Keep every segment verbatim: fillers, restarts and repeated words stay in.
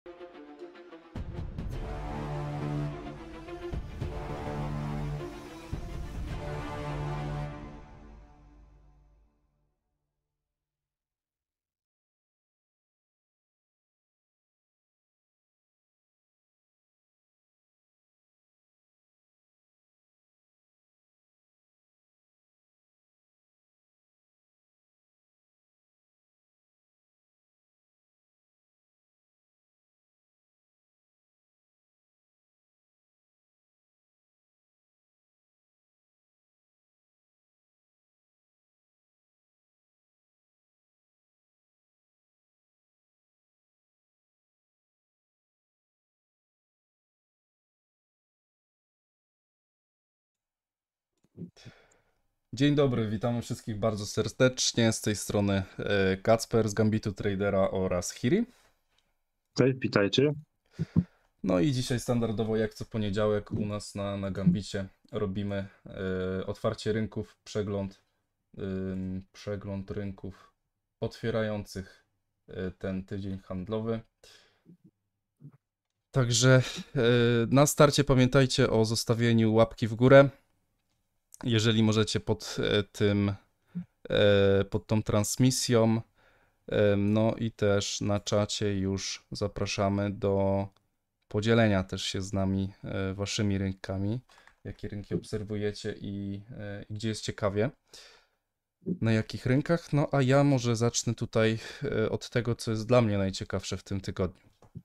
Dzień dobry, witamy wszystkich bardzo serdecznie. Z tej strony e, Kacper z Gambitu Tradera oraz Hiri. Cześć, witajcie. No i dzisiaj standardowo jak co poniedziałek u nas na, na Gambicie robimy e, otwarcie rynków, przegląd, ym, przegląd rynków otwierających e, ten tydzień handlowy. Także e, na starcie pamiętajcie o zostawieniu łapki w górę. Jeżeli możecie pod e, tym, e, pod tą transmisją. No i też na czacie już zapraszamy do podzielenia też się z nami e, waszymi rynkami, jakie rynki obserwujecie i, e, i gdzie jest ciekawie, na jakich rynkach. No a ja może zacznę tutaj e, od tego, co jest dla mnie najciekawsze w tym tygodniu.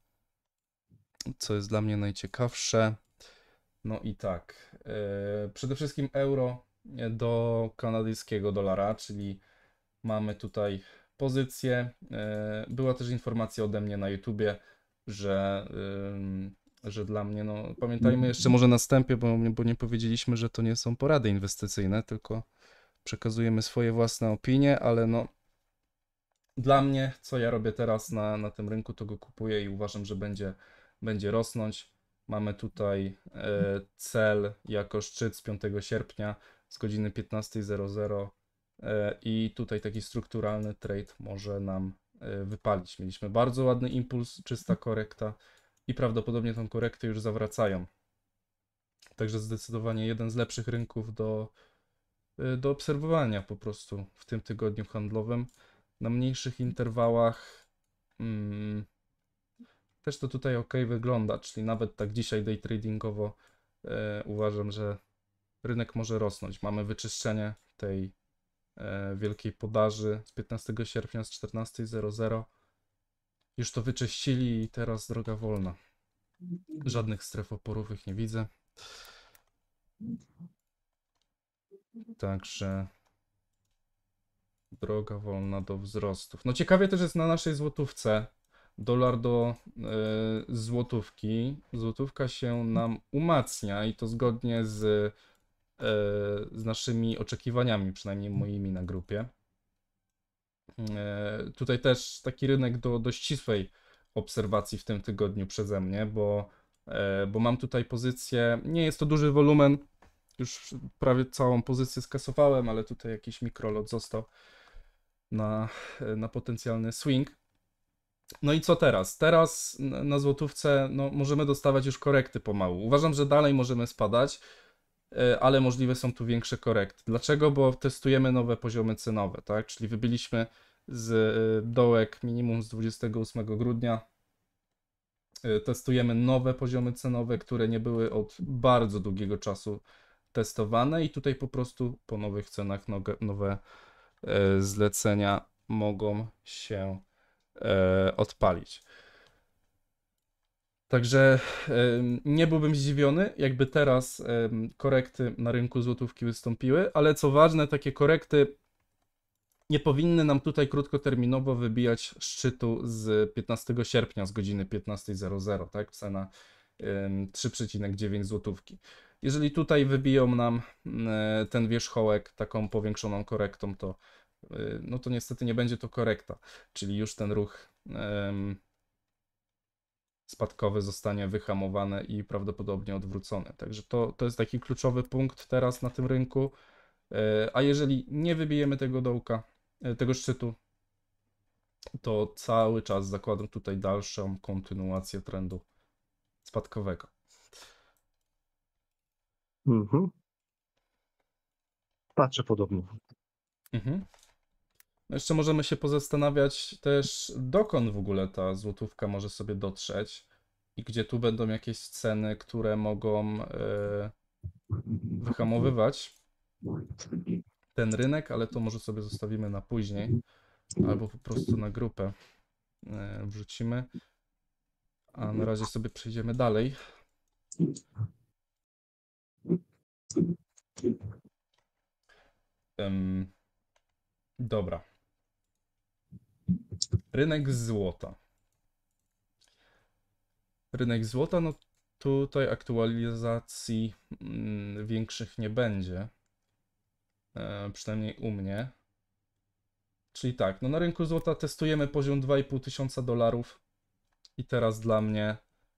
Co jest dla mnie najciekawsze? No i tak, e, przede wszystkim euro do kanadyjskiego dolara, czyli mamy tutaj pozycję. E, Była też informacja ode mnie na YouTubie, że, ym, że dla mnie, no pamiętajmy jeszcze może na wstępie, bo, bo nie powiedzieliśmy, że to nie są porady inwestycyjne, tylko przekazujemy swoje własne opinie, ale no dla mnie, co ja robię teraz na, na tym rynku, to go kupuję i uważam, że będzie, będzie rosnąć. Mamy tutaj e, cel jako szczyt z piątego sierpnia z godziny piętnasta zero zero e, i tutaj taki strukturalny trade może nam e, wypalić. Mieliśmy bardzo ładny impuls, czysta korekta i prawdopodobnie tą korektę już zawracają. Także zdecydowanie jeden z lepszych rynków do, e, do obserwowania po prostu w tym tygodniu handlowym. Na mniejszych interwałach mm, też to tutaj ok wygląda, czyli nawet tak dzisiaj day tradingowo e, uważam, że rynek może rosnąć. Mamy wyczyszczenie tej e, wielkiej podaży z piętnastego sierpnia z czternasta zero zero. Już to wyczyścili i teraz droga wolna. Żadnych stref oporowych nie widzę. Także droga wolna do wzrostów. No ciekawie też jest na naszej złotówce. Dolar do e, złotówki. Złotówka się nam umacnia i to zgodnie z, e, z naszymi oczekiwaniami, przynajmniej moimi na grupie. E, tutaj też taki rynek do, do ścisłej obserwacji w tym tygodniu przeze mnie, bo, e, bo mam tutaj pozycję, nie jest to duży wolumen, już prawie całą pozycję skasowałem, ale tutaj jakiś mikrolot został na, na potencjalny swing. No i co teraz? Teraz na złotówce no, możemy dostawać już korekty pomału. Uważam, że dalej możemy spadać, ale możliwe są tu większe korekty. Dlaczego? Bo testujemy nowe poziomy cenowe, tak? Czyli wybiliśmy z dołek minimum z dwudziestego ósmego grudnia. Testujemy nowe poziomy cenowe, które nie były od bardzo długiego czasu testowane i tutaj po prostu po nowych cenach nowe zlecenia mogą się odpalić. Także nie byłbym zdziwiony, jakby teraz korekty na rynku złotówki wystąpiły, ale co ważne, takie korekty nie powinny nam tutaj krótkoterminowo wybijać szczytu z piętnastego sierpnia z godziny piętnasta zero zero, tak? Cena trzy przecinek dziewięć złotówki. Jeżeli tutaj wybiją nam ten wierzchołek taką powiększoną korektą, to no to niestety nie będzie to korekta, czyli już ten ruch um, spadkowy zostanie wyhamowany i prawdopodobnie odwrócony. Także to, to jest taki kluczowy punkt teraz na tym rynku. A jeżeli nie wybijemy tego dołka, tego szczytu, to cały czas zakładam tutaj dalszą kontynuację trendu spadkowego. Mhm. Patrzę podobnie. Mhm. No jeszcze możemy się pozastanawiać też, dokąd w ogóle ta złotówka może sobie dotrzeć i gdzie tu będą jakieś ceny, które mogą e, wyhamowywać ten rynek, ale to może sobie zostawimy na później, albo po prostu na grupę e, wrzucimy. A na razie sobie przejdziemy dalej. Em, dobra. Rynek złota. Rynek złota, no tutaj aktualizacji mm, większych nie będzie. E, przynajmniej u mnie. Czyli tak, no na rynku złota testujemy poziom dwa i pół tysiąca dolarów i teraz dla mnie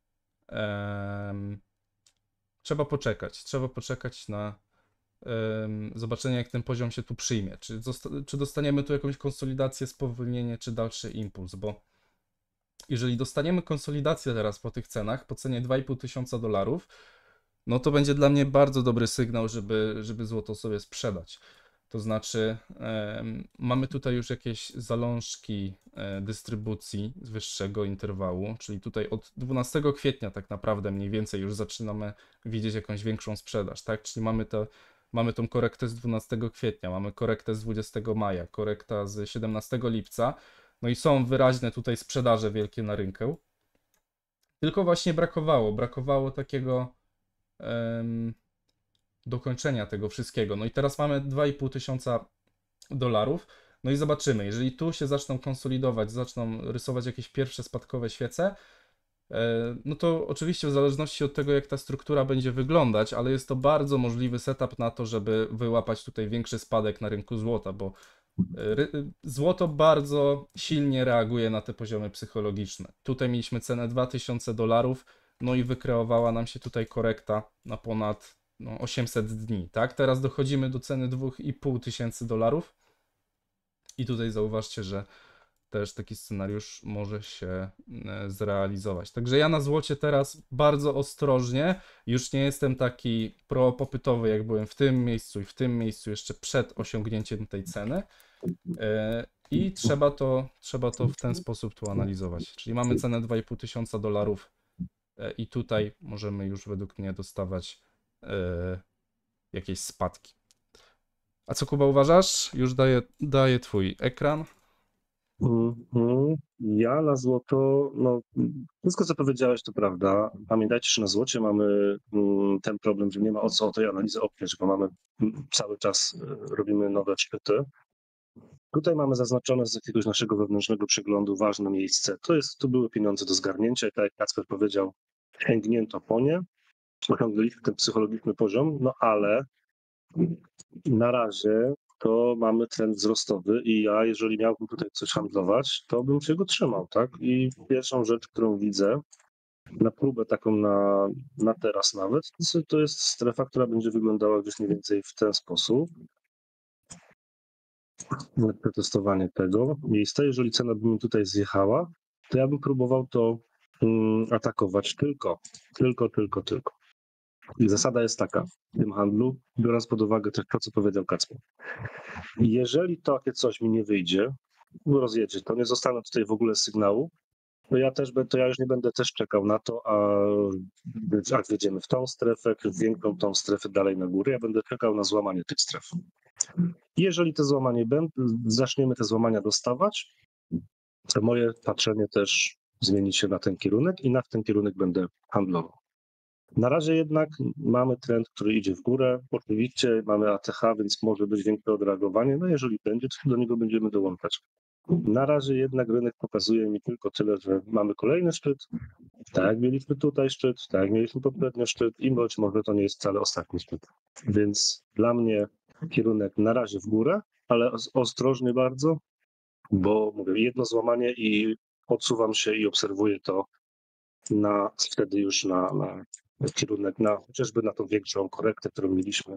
em, trzeba poczekać. Trzeba poczekać na em, zobaczenie, jak ten poziom się tu przyjmie. Czy, zosta- czy dostaniemy tu jakąś konsolidację, spowolnienie, czy dalszy impuls, bo jeżeli dostaniemy konsolidację teraz po tych cenach, po cenie dwa i pół tysiąca dolarów, no to będzie dla mnie bardzo dobry sygnał, żeby, żeby złoto sobie sprzedać. To znaczy, em, mamy tutaj już jakieś zalążki e, dystrybucji z wyższego interwału, czyli tutaj od dwunastego kwietnia tak naprawdę mniej więcej już zaczynamy widzieć jakąś większą sprzedaż, tak? Czyli mamy to, mamy tą korektę z dwunastego kwietnia, mamy korektę z dwudziestego maja, korekta z siedemnastego lipca, no i są wyraźne tutaj sprzedaże wielkie na rynku. Tylko właśnie brakowało, brakowało takiego em, dokończenia tego wszystkiego. No i teraz mamy dwa i pół tysiąca dolarów. No i zobaczymy, jeżeli tu się zaczną konsolidować, zaczną rysować jakieś pierwsze spadkowe świece, e, no to oczywiście w zależności od tego, jak ta struktura będzie wyglądać, ale jest to bardzo możliwy setup na to, żeby wyłapać tutaj większy spadek na rynku złota, bo ry- złoto bardzo silnie reaguje na te poziomy psychologiczne. Tutaj mieliśmy cenę dwa tysiące dolarów, no i wykreowała nam się tutaj korekta na ponad no, osiemset dni, tak? Teraz dochodzimy do ceny dwa i pół tysięcy dolarów i tutaj zauważcie, że też taki scenariusz może się e, zrealizować. Także ja na złocie teraz bardzo ostrożnie, już nie jestem taki pro-popytowy, jak byłem w tym miejscu i w tym miejscu jeszcze przed osiągnięciem tej ceny. E, I trzeba to, trzeba to w ten sposób tu analizować. Czyli mamy cenę dwa i pół tysiąca dolarów e, i tutaj możemy już według mnie dostawać e, jakieś spadki. A co, Kuba, uważasz? Już daję, daję twój ekran. Mhm. Ja na złoto, no wszystko co powiedziałeś to prawda. Pamiętajcie, że na złocie mamy mm, ten problem, że nie ma o co o tej analizy oprzeć, bo mamy mm, cały czas e, robimy nowe szczyty. Tutaj mamy zaznaczone z jakiegoś naszego wewnętrznego przeglądu ważne miejsce. To jest, tu były pieniądze do zgarnięcia i tak jak Kacper powiedział, sięgnięto po nie, osiągnęliśmy ten psychologiczny poziom, no ale na razie to mamy trend wzrostowy i ja, jeżeli miałbym tutaj coś handlować, to bym się go trzymał, tak? I pierwszą rzecz, którą widzę, na próbę taką na, na teraz nawet, to to jest strefa, która będzie wyglądała gdzieś mniej więcej w ten sposób. Na przetestowanie tego miejsca. Jeżeli cena by mi tutaj zjechała, to ja bym próbował to mm, atakować tylko, tylko, tylko, tylko. I zasada jest taka w tym handlu, biorąc pod uwagę też to, co powiedział Kacper. Jeżeli takie coś mi nie wyjdzie, rozjedzie, to nie zostanę tutaj w ogóle sygnału, to ja też to ja już nie będę też czekał na to, a jak wjedziemy w tą strefę, w większą tą strefę dalej na górę, ja będę czekał na złamanie tych stref. Jeżeli te złamanie będą, zaczniemy te złamania dostawać, to moje patrzenie też zmieni się na ten kierunek i na ten kierunek będę handlował. Na razie jednak mamy trend, który idzie w górę. Oczywiście mamy A T H, więc może być większe odreagowanie. No jeżeli będzie, to do niego będziemy dołączać. Na razie jednak rynek pokazuje mi tylko tyle, że mamy kolejny szczyt. Tak jak mieliśmy tutaj szczyt, tak jak mieliśmy poprzednio szczyt i być może to nie jest wcale ostatni szczyt. Więc dla mnie kierunek na razie w górę, ale ostrożny bardzo, bo mówię, jedno złamanie i odsuwam się i obserwuję to na, wtedy już na, na kierunek, na chociażby na tą większą korektę, którą mieliśmy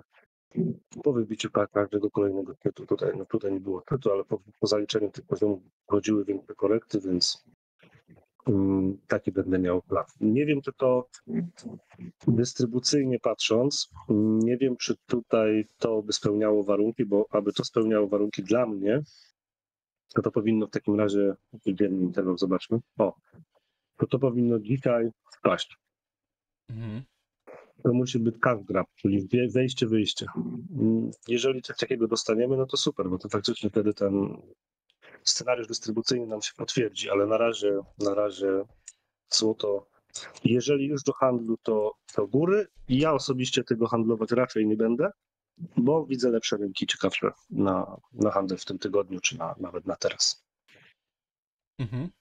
Po wybiciu ka- każdego kolejnego tytułu, tutaj, no tutaj nie było tytułu, ale po, po zaliczeniu tych poziomów wchodziły większe korekty, więc um, taki będę miał plan. Nie wiem, czy to dystrybucyjnie patrząc, nie wiem, czy tutaj to by spełniało warunki, bo aby to spełniało warunki dla mnie, to to powinno w takim razie, dzienny interwał, zobaczmy, o, to to powinno dzisiaj wpaść. Mhm. To musi być cash grab, czyli wje- wejście, wyjście. Mm, Jeżeli coś takiego dostaniemy, no to super, bo to faktycznie wtedy ten scenariusz dystrybucyjny nam się potwierdzi, ale na razie, na razie złoto, jeżeli już do handlu, to do góry. Ja osobiście tego handlować raczej nie będę, bo widzę lepsze rynki, ciekawsze na, na handel w tym tygodniu, czy na, nawet na teraz. Mhm.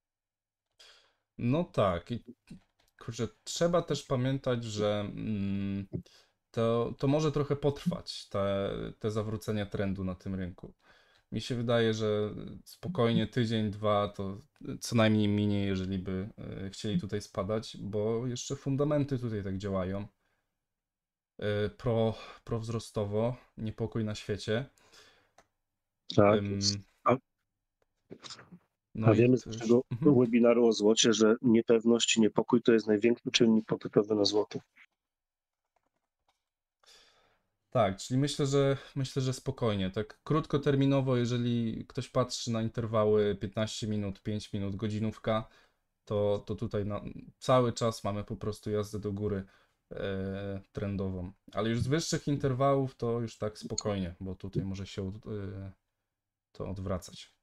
No tak. I kurczę, trzeba też pamiętać, że mm, to, to może trochę potrwać, te, te zawrócenie trendu na tym rynku. Mi się wydaje, że spokojnie tydzień, dwa to co najmniej minie, jeżeli by e, chcieli tutaj spadać, bo jeszcze fundamenty tutaj tak działają. E, Pro, prowzrostowo, niepokój na świecie. Tak jest. Ym, A, No a i wiemy z też. naszego Mhm. webinaru o złocie, że niepewność i niepokój to jest największy czynnik popytowy na złoto. Tak, czyli myślę, że myślę, że spokojnie. Tak krótkoterminowo, jeżeli ktoś patrzy na interwały piętnaście minut, pięć minut, godzinówka, to, to tutaj na, cały czas mamy po prostu jazdę do góry e, trendową. Ale już z wyższych interwałów to już tak spokojnie, bo tutaj może się e, to odwracać.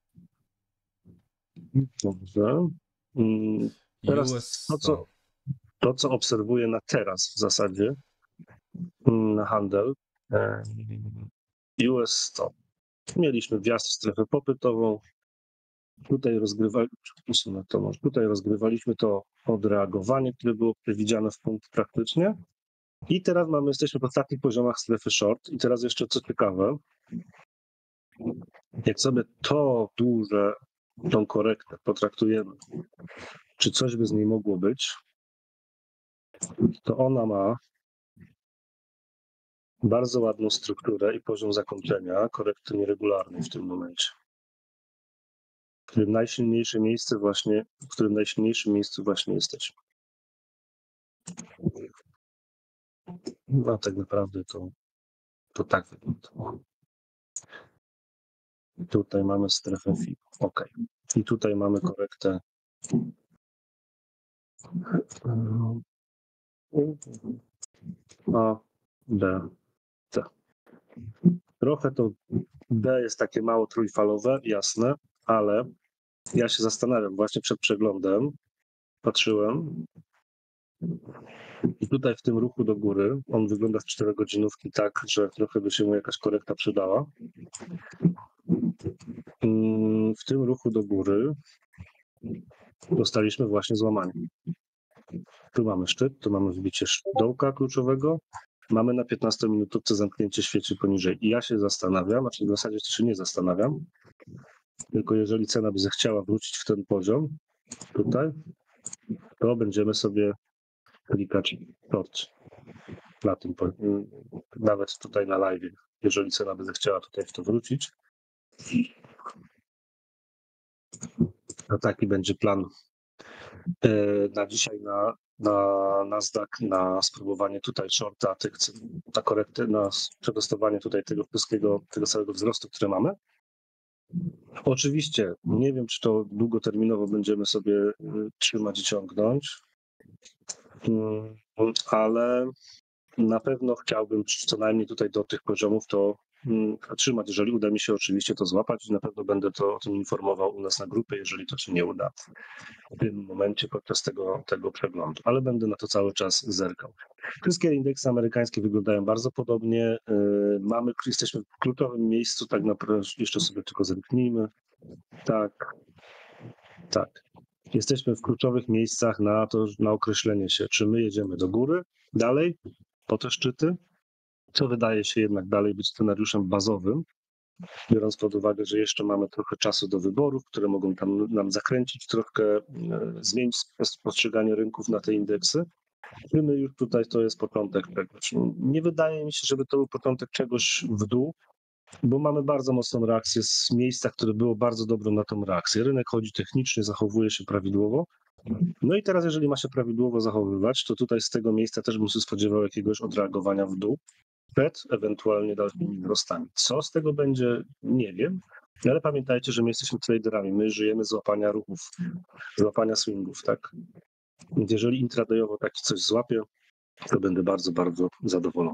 Dobrze. Mm, Teraz to, U S sto. co, to, co obserwuję na teraz w zasadzie, mm, na handel, e, U S sto. Mieliśmy wjazd w strefę popytową. Tutaj rozgrywaliśmy, na to, może. Tutaj rozgrywaliśmy to odreagowanie, które było przewidziane w punkt praktycznie. I teraz mamy, jesteśmy w ostatnich poziomach strefy short. I teraz jeszcze co ciekawe, jak sobie to duże, tą korektę potraktujemy, czy coś by z niej mogło być, to ona ma bardzo ładną strukturę i poziom zakończenia korekty nieregularnej w tym momencie. W którym najsilniejsze miejsce właśnie, w którym najsilniejszym miejscu właśnie jesteśmy. No tak naprawdę to, to tak wygląda. Tutaj mamy strefę F I B. OK. I tutaj mamy korektę A, B, C. Trochę to B jest takie mało trójfalowe, jasne, ale ja się zastanawiam, właśnie przed przeglądem patrzyłem i tutaj w tym ruchu do góry, on wygląda z czterogodzinówki tak, że trochę by się mu jakaś korekta przydała. W tym ruchu do góry dostaliśmy właśnie złamanie. Tu mamy szczyt, tu mamy wbicie dołka kluczowego, mamy na piętnastominutówce zamknięcie świeci poniżej. I ja się zastanawiam, znaczy w zasadzie się nie zastanawiam, tylko jeżeli cena by zechciała wrócić w ten poziom, tutaj, to będziemy sobie klikać short na tym, nawet tutaj na live, jeżeli cena by zechciała tutaj w to wrócić. To taki będzie plan na dzisiaj na, na Nasdaq, na spróbowanie tutaj shorta, tych, na korektę, na przetestowanie tutaj tego wszystkiego, tego całego wzrostu, który mamy. Oczywiście nie wiem, czy to długoterminowo będziemy sobie trzymać i ciągnąć, ale na pewno chciałbym co najmniej tutaj do tych poziomów to trzymać, jeżeli uda mi się oczywiście to złapać i na pewno będę to o tym informował u nas na grupie, jeżeli to się nie uda w tym momencie podczas tego, tego przeglądu, ale będę na to cały czas zerkał. Wszystkie indeksy amerykańskie wyglądają bardzo podobnie. Mamy, jesteśmy w kluczowym miejscu, tak naprawdę jeszcze sobie tylko zerknijmy. Tak, tak. Jesteśmy w kluczowych miejscach na to, na określenie się, czy my jedziemy do góry, dalej, po te szczyty, co wydaje się jednak dalej być scenariuszem bazowym, biorąc pod uwagę, że jeszcze mamy trochę czasu do wyborów, które mogą tam nam zakręcić, troszkę zmienić postrzeganie rynków na te indeksy. Czyny już tutaj to jest początek czegoś. Nie wydaje mi się, żeby to był początek czegoś w dół, bo mamy bardzo mocną reakcję z miejsca, które było bardzo dobre na tą reakcję. Rynek chodzi technicznie, zachowuje się prawidłowo. No i teraz, jeżeli ma się prawidłowo zachowywać, to tutaj z tego miejsca też bym się spodziewał jakiegoś odreagowania w dół przed ewentualnie dalszymi wzrostami. Co z tego będzie, nie wiem, ale pamiętajcie, że my jesteśmy traderami, my żyjemy z łapania ruchów, z łapania swingów, tak? Więc jeżeli intradayowo taki coś złapie, to będę bardzo, bardzo zadowolony.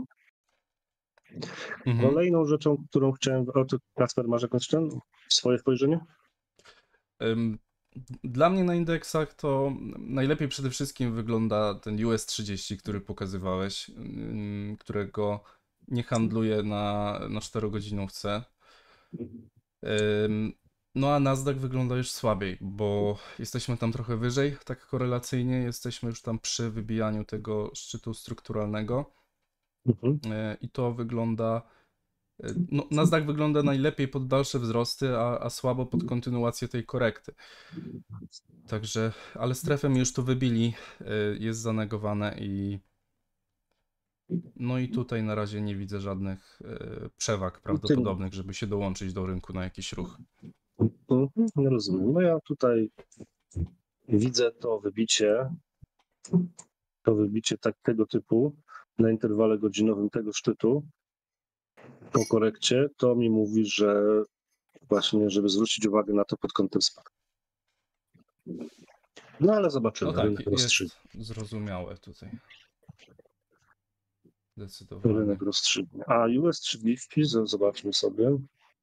Mhm. Kolejną rzeczą, którą chciałem, o to Kacper, masz jakąś ten, swoje spojrzenie? Ym, Dla mnie na indeksach to najlepiej przede wszystkim wygląda ten U S trzydzieści, który pokazywałeś, ym, którego nie handluję na, na czterogodzinówce. Ym, No a Nasdaq wygląda już słabiej, bo jesteśmy tam trochę wyżej, tak korelacyjnie, jesteśmy już tam przy wybijaniu tego szczytu strukturalnego. Mhm. E, I to wygląda. e, No, Nasdaq wygląda najlepiej pod dalsze wzrosty, a, a słabo pod kontynuację tej korekty. Także, ale strefę mi już tu wybili, e, jest zanegowane i. No i tutaj na razie nie widzę żadnych e, przewag prawdopodobnych, żeby się dołączyć do rynku na jakiś ruch. Mhm, nie rozumiem. No ja tutaj widzę to wybicie, to wybicie tak, tego typu na interwale godzinowym tego szczytu po korekcie, to mi mówi, że właśnie, żeby zwrócić uwagę na to pod kątem spadku. No ale zobaczymy, No tak, rynek rozstrzygnie. jest zrozumiałe tutaj. Rynek Zdecydowanie. rozstrzygnie. A U S trzydzieści, z- zobaczmy sobie.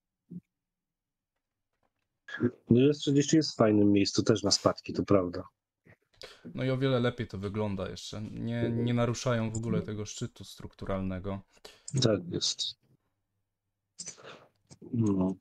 U S trzydzieści jest w fajnym miejscu też na spadki, to prawda. No i o wiele lepiej to wygląda jeszcze. Nie, nie naruszają w ogóle tego szczytu strukturalnego. Tak jest. No.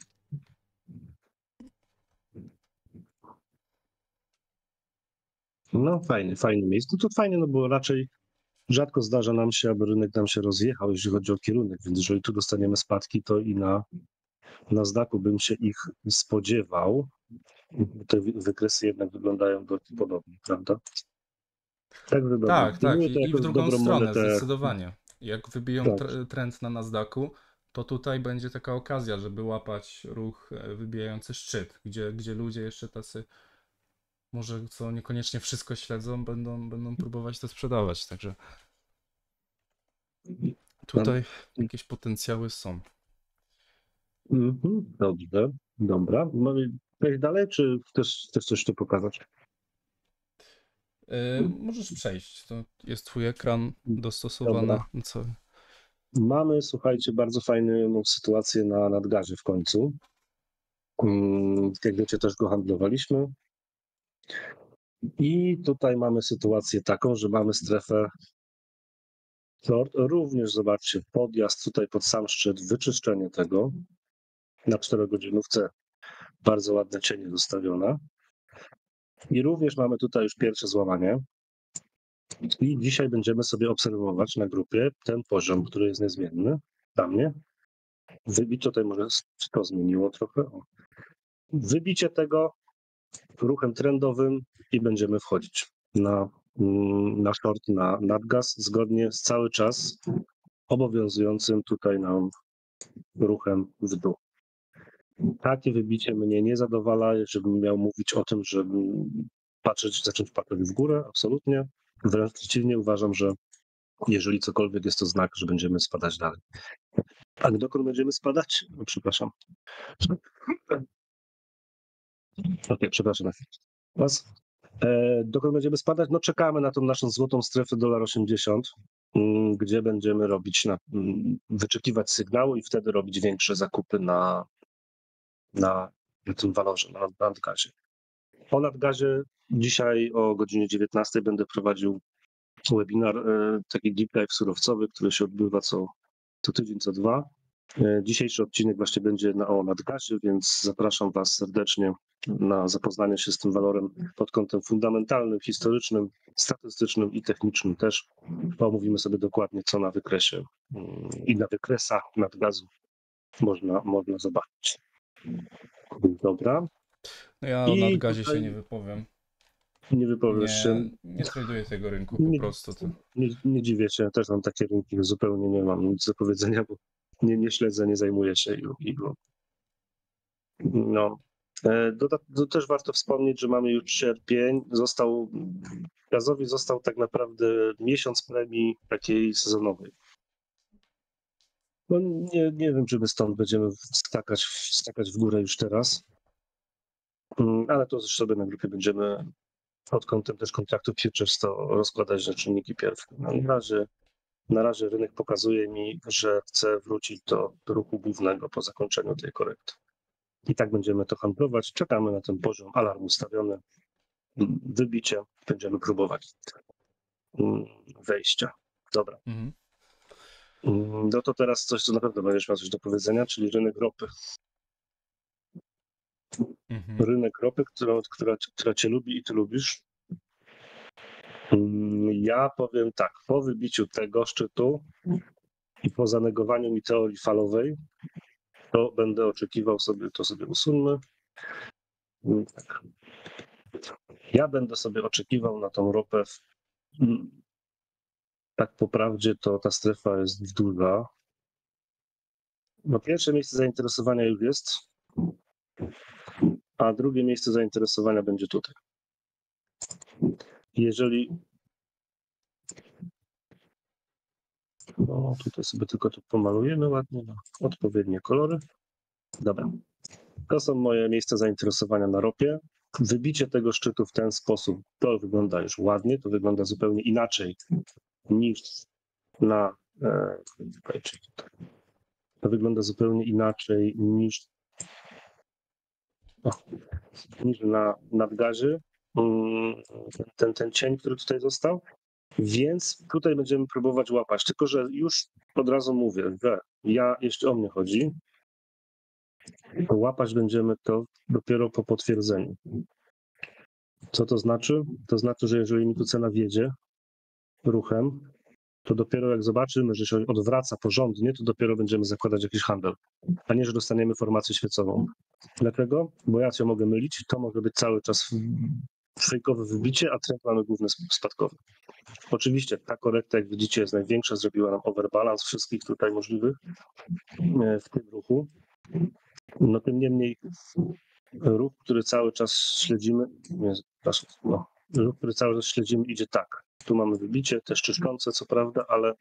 No fajnie, fajne miejsce. No to fajnie, no bo raczej rzadko zdarza nam się, aby rynek nam się rozjechał, jeśli chodzi o kierunek, więc jeżeli tu dostaniemy spadki, to i na Nasdaqu bym się ich spodziewał. Te wy- wykresy jednak wyglądają dość podobnie, prawda? Także dobra. Tak, tak. Przyjmuję to I, i w jako drugą dobrą stronę, monetę. zdecydowanie. Jak wybiją Tak. tr- trend na Nasdaqu, to tutaj będzie taka okazja, żeby łapać ruch e, wybijający szczyt, gdzie, gdzie ludzie jeszcze tacy, może co niekoniecznie wszystko śledzą, będą, będą próbować to sprzedawać. Także tutaj jakieś potencjały są. Mhm, dobrze, dobra. Mamy przejść dalej, czy chcesz, chcesz coś tu pokazać? E, możesz przejść. To jest twój ekran dostosowany. Dobra. No co? Mamy, słuchajcie, bardzo fajną sytuację na nadgazie w końcu. Mm, Jak wiecie, też go handlowaliśmy. I tutaj mamy sytuację taką, że mamy strefę short. Również zobaczcie, podjazd tutaj pod sam szczyt, wyczyszczenie tego na czterogodzinówce. Bardzo ładne cienie zostawione. I również mamy tutaj już pierwsze złamanie. I dzisiaj będziemy sobie obserwować na grupie ten poziom, który jest niezmienny dla mnie. Wybicie tutaj może się to zmieniło trochę. O. Wybicie tego ruchem trendowym i będziemy wchodzić na, mm, na short, na nadgaz, zgodnie z cały czas obowiązującym tutaj nam ruchem w dół. Takie wybicie mnie nie zadowala, żebym miał mówić o tym, żeby patrzeć, zacząć patrzeć w górę, absolutnie. Wręcz przeciwnie, uważam, że jeżeli cokolwiek jest to znak, że będziemy spadać dalej. A dokąd będziemy spadać? No, przepraszam. Okej, przepraszam na chwilę. Was. E, dokąd będziemy spadać? No czekamy na tą naszą złotą strefę dolar osiemdziesiąt, mm, gdzie będziemy robić, na, mm, wyczekiwać sygnału i wtedy robić większe zakupy na, na, na tym walorze, na, na nadgazie. O nadgazie dzisiaj o godzinie dziewiętnastej będę prowadził webinar, e, taki deep dive surowcowy, który się odbywa co, co tydzień, co dwa. E, Dzisiejszy odcinek właśnie będzie na, o nadgazie, więc zapraszam Was serdecznie na zapoznanie się z tym walorem pod kątem fundamentalnym, historycznym, statystycznym i technicznym też. Omówimy sobie dokładnie, co na wykresie mm, i na wykresach nadgazu można, można zobaczyć. Dobra. No ja o I nadgazie się nie tutaj wypowiem. Nie wypowiesz się. Nie, nie traduję tego rynku po Nie, prostu. To. nie, nie dziwię się, też mam takie rynki, zupełnie nie mam nic do powiedzenia, bo nie, nie śledzę, nie zajmuję się i, i no. E, doda- to też warto wspomnieć, że mamy już sierpień, został, gazowi został tak naprawdę miesiąc premii takiej sezonowej. No nie, nie wiem, czy my stąd będziemy skakać, skakać w górę już teraz, Mm, ale to już sobie na grupie będziemy pod kątem też kontraktu futures to rozkładać na czynniki pierwsze. No, na razie, na razie rynek pokazuje mi, że chce wrócić do ruchu głównego po zakończeniu tej korekty. I tak będziemy to handlować. Czekamy na ten poziom, alarm ustawiony, mm, wybicie, będziemy próbować mm, wejścia. Dobra. Mhm. Mm, No to teraz coś, co na pewno będziesz miał coś do powiedzenia, czyli rynek ropy. Mhm. Rynek ropy, która, która, która cię lubi i ty lubisz. Mm, Ja powiem tak, po wybiciu tego szczytu i po zanegowaniu mi teorii falowej, to będę oczekiwał sobie, to sobie usuńmy. Mm, tak. Ja będę sobie oczekiwał na tą ropę. W, mm, tak po prawdzie to ta strefa jest duża. No pierwsze miejsce zainteresowania już jest, a drugie miejsce zainteresowania będzie tutaj. Jeżeli no tutaj sobie tylko to pomalujemy ładnie na odpowiednie kolory. Dobra. To są moje miejsca zainteresowania na ropie. Wybicie tego szczytu w ten sposób, to wygląda już ładnie, to wygląda zupełnie inaczej niż na e, to wygląda zupełnie inaczej niż, o, niż na nadgazie. Mm, ten, ten cień, który tutaj został. Więc tutaj będziemy próbować łapać. Tylko że już od razu mówię, że ja, jeśli o mnie chodzi, to łapać będziemy to dopiero po potwierdzeniu. Co to znaczy? To znaczy, że jeżeli mi tu cena wiedzie ruchem, to dopiero jak zobaczymy, że się odwraca porządnie, to dopiero będziemy zakładać jakiś handel, a nie, że dostaniemy formację świecową. Dlaczego? Bo ja się mogę mylić, to może być cały czas fejkowe wybicie, a trend mamy główny spadkowy. Oczywiście ta korekta, jak widzicie, jest największa, zrobiła nam overbalance wszystkich tutaj możliwych w tym ruchu. No tym niemniej ruch, który cały czas śledzimy, nie, przepraszam, no, ruch, który cały czas śledzimy idzie tak. Tu mamy wybicie, też czyszczące, co prawda, ale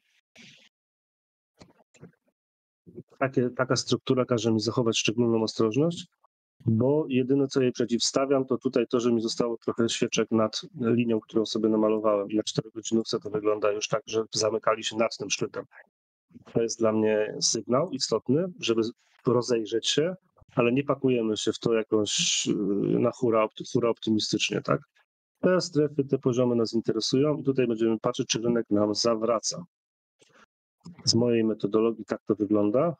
takie, taka struktura każe mi zachować szczególną ostrożność, bo jedyne, co jej przeciwstawiam, to tutaj to, że mi zostało trochę świeczek nad linią, którą sobie namalowałem. I na czterogodzinówce to wygląda już tak, że zamykali się nad tym szczytem. To jest dla mnie sygnał istotny, żeby rozejrzeć się, ale nie pakujemy się w to jakoś na hura, hura optymistycznie, tak? Te strefy, te poziomy nas interesują i tutaj będziemy patrzeć, czy rynek nam zawraca. Z mojej metodologii tak to wygląda.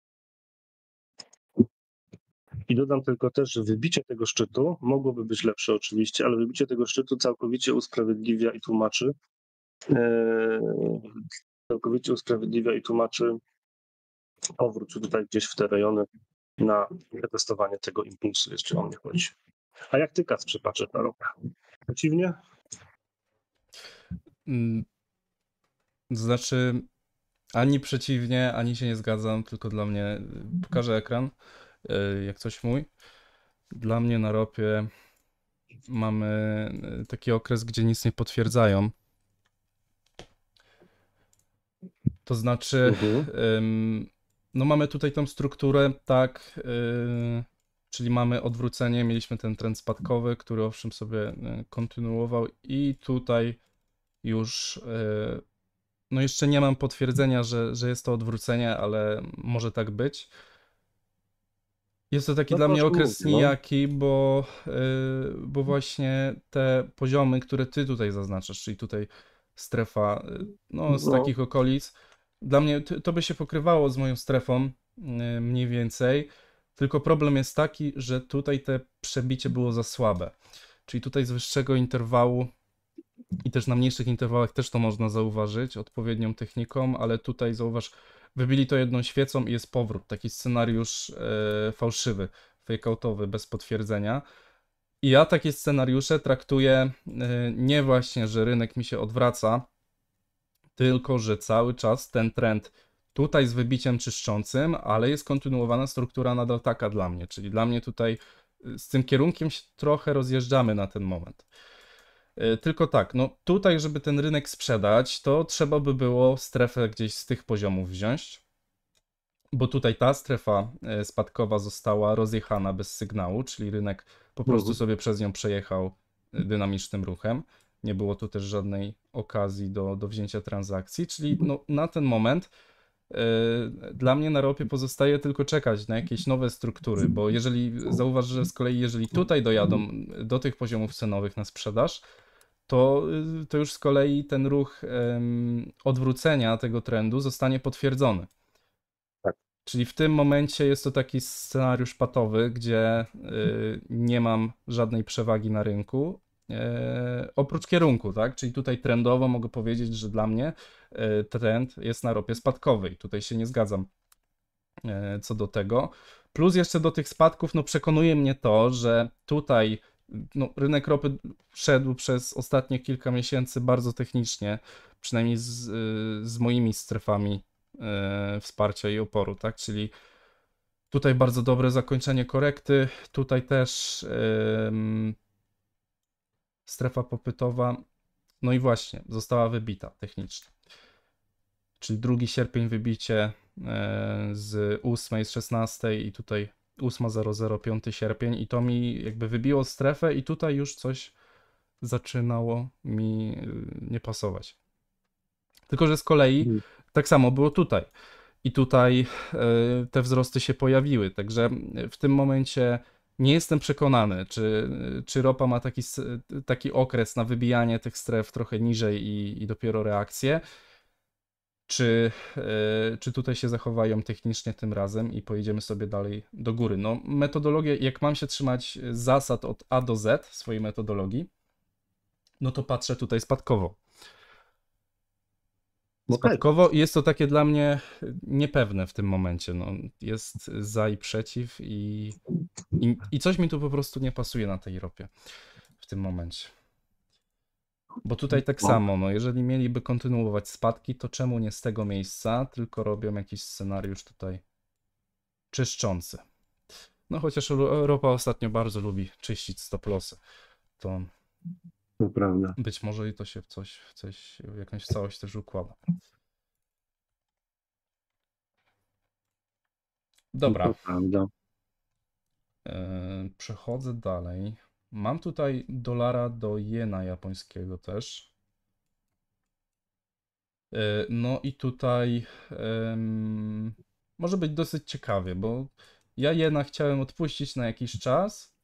I dodam tylko też, że wybicie tego szczytu mogłoby być lepsze oczywiście, ale wybicie tego szczytu całkowicie usprawiedliwia i tłumaczy e, całkowicie usprawiedliwia i tłumaczy powrót tutaj gdzieś w te rejony na testowanie tego impulsu, jeśli o mnie chodzi. A jak ty, Kacprze, patrzysz na ropę? Przeciwnie? Mm, Znaczy, ani przeciwnie, ani się nie zgadzam, tylko dla mnie, pokażę ekran, y, jak coś mój. Dla mnie na ropie mamy y, taki okres, gdzie nic nie potwierdzają. To znaczy, Mhm. ym, no mamy tutaj tą strukturę, tak, y, czyli mamy odwrócenie, mieliśmy ten trend spadkowy, który owszem sobie y, kontynuował i tutaj już, y, no jeszcze nie mam potwierdzenia, że, że jest to odwrócenie, ale może tak być. Jest to taki No dla to o mnie czym okres mówię, no. nijaki, bo, y, bo właśnie te poziomy, które ty tutaj zaznaczasz, czyli tutaj strefa, y, no z No. takich okolic, dla mnie to, to by się pokrywało z moją strefą y, mniej więcej, tylko problem jest taki, że tutaj te przebicie było za słabe. Czyli tutaj z wyższego interwału i też na mniejszych interwałach też to można zauważyć odpowiednią techniką, ale tutaj zauważ, wybili to jedną świecą i jest powrót, taki scenariusz e, fałszywy, fake-outowy, bez potwierdzenia. I ja takie scenariusze traktuję nie właśnie, że rynek mi się odwraca, tylko że cały czas ten trend tutaj z wybiciem czyszczącym, ale jest kontynuowana struktura nadal taka dla mnie, czyli dla mnie tutaj z tym kierunkiem się trochę rozjeżdżamy na ten moment. Tylko tak, no tutaj, żeby ten rynek sprzedać, to trzeba by było strefę gdzieś z tych poziomów wziąć, bo tutaj ta strefa spadkowa została rozjechana bez sygnału, czyli rynek po prostu sobie przez nią przejechał dynamicznym ruchem. Nie było tu też żadnej okazji do, do wzięcia transakcji, czyli no, na ten moment yy, dla mnie na ropie pozostaje tylko czekać na jakieś nowe struktury, bo jeżeli zauważ, że z kolei jeżeli tutaj dojadą do tych poziomów cenowych na sprzedaż, to, to już z kolei ten ruch yy, odwrócenia tego trendu zostanie potwierdzony. Czyli w tym momencie jest to taki scenariusz patowy, gdzie yy, nie mam żadnej przewagi na rynku, yy, oprócz kierunku, tak? Czyli tutaj trendowo mogę powiedzieć, że dla mnie yy, trend jest na ropie spadkowej. Tutaj się nie zgadzam yy, co do tego. Plus jeszcze do tych spadków, no przekonuje mnie to, że tutaj no, rynek ropy szedł przez ostatnie kilka miesięcy bardzo technicznie, przynajmniej z, yy, z moimi strefami wsparcia i oporu, tak? Czyli tutaj bardzo dobre zakończenie korekty, tutaj też yy, strefa popytowa, no i właśnie została wybita technicznie. Czyli drugi sierpień wybicie yy, z ósmej, z szesnastej i tutaj ósma zero zero, piąty sierpień i to mi jakby wybiło strefę i tutaj już coś zaczynało mi yy, nie pasować. Tylko że z kolei tak samo było tutaj. I tutaj y, te wzrosty się pojawiły. Także w tym momencie nie jestem przekonany, czy, czy ropa ma taki, taki okres na wybijanie tych stref trochę niżej i, i dopiero reakcję, czy, y, czy tutaj się zachowają technicznie tym razem i pojedziemy sobie dalej do góry. No, metodologię, jak mam się trzymać zasad od A do Z swojej metodologii, no to patrzę tutaj spadkowo. Spadkowo i jest to takie dla mnie niepewne w tym momencie. No, jest za i przeciw i, i, i coś mi tu po prostu nie pasuje na tej ropie w tym momencie. Bo tutaj tak samo, no, jeżeli mieliby kontynuować spadki, to czemu nie z tego miejsca, tylko robią jakiś scenariusz tutaj czyszczący. No chociaż ropa ostatnio bardzo lubi czyścić stop lossy, to To prawda. Być może i to się w coś, w coś, w jakąś całość też układa. Dobra. To prawda. E, przechodzę dalej. Mam tutaj dolara do jena japońskiego też. E, no i tutaj em, może być dosyć ciekawie, bo ja jena chciałem odpuścić na jakiś czas.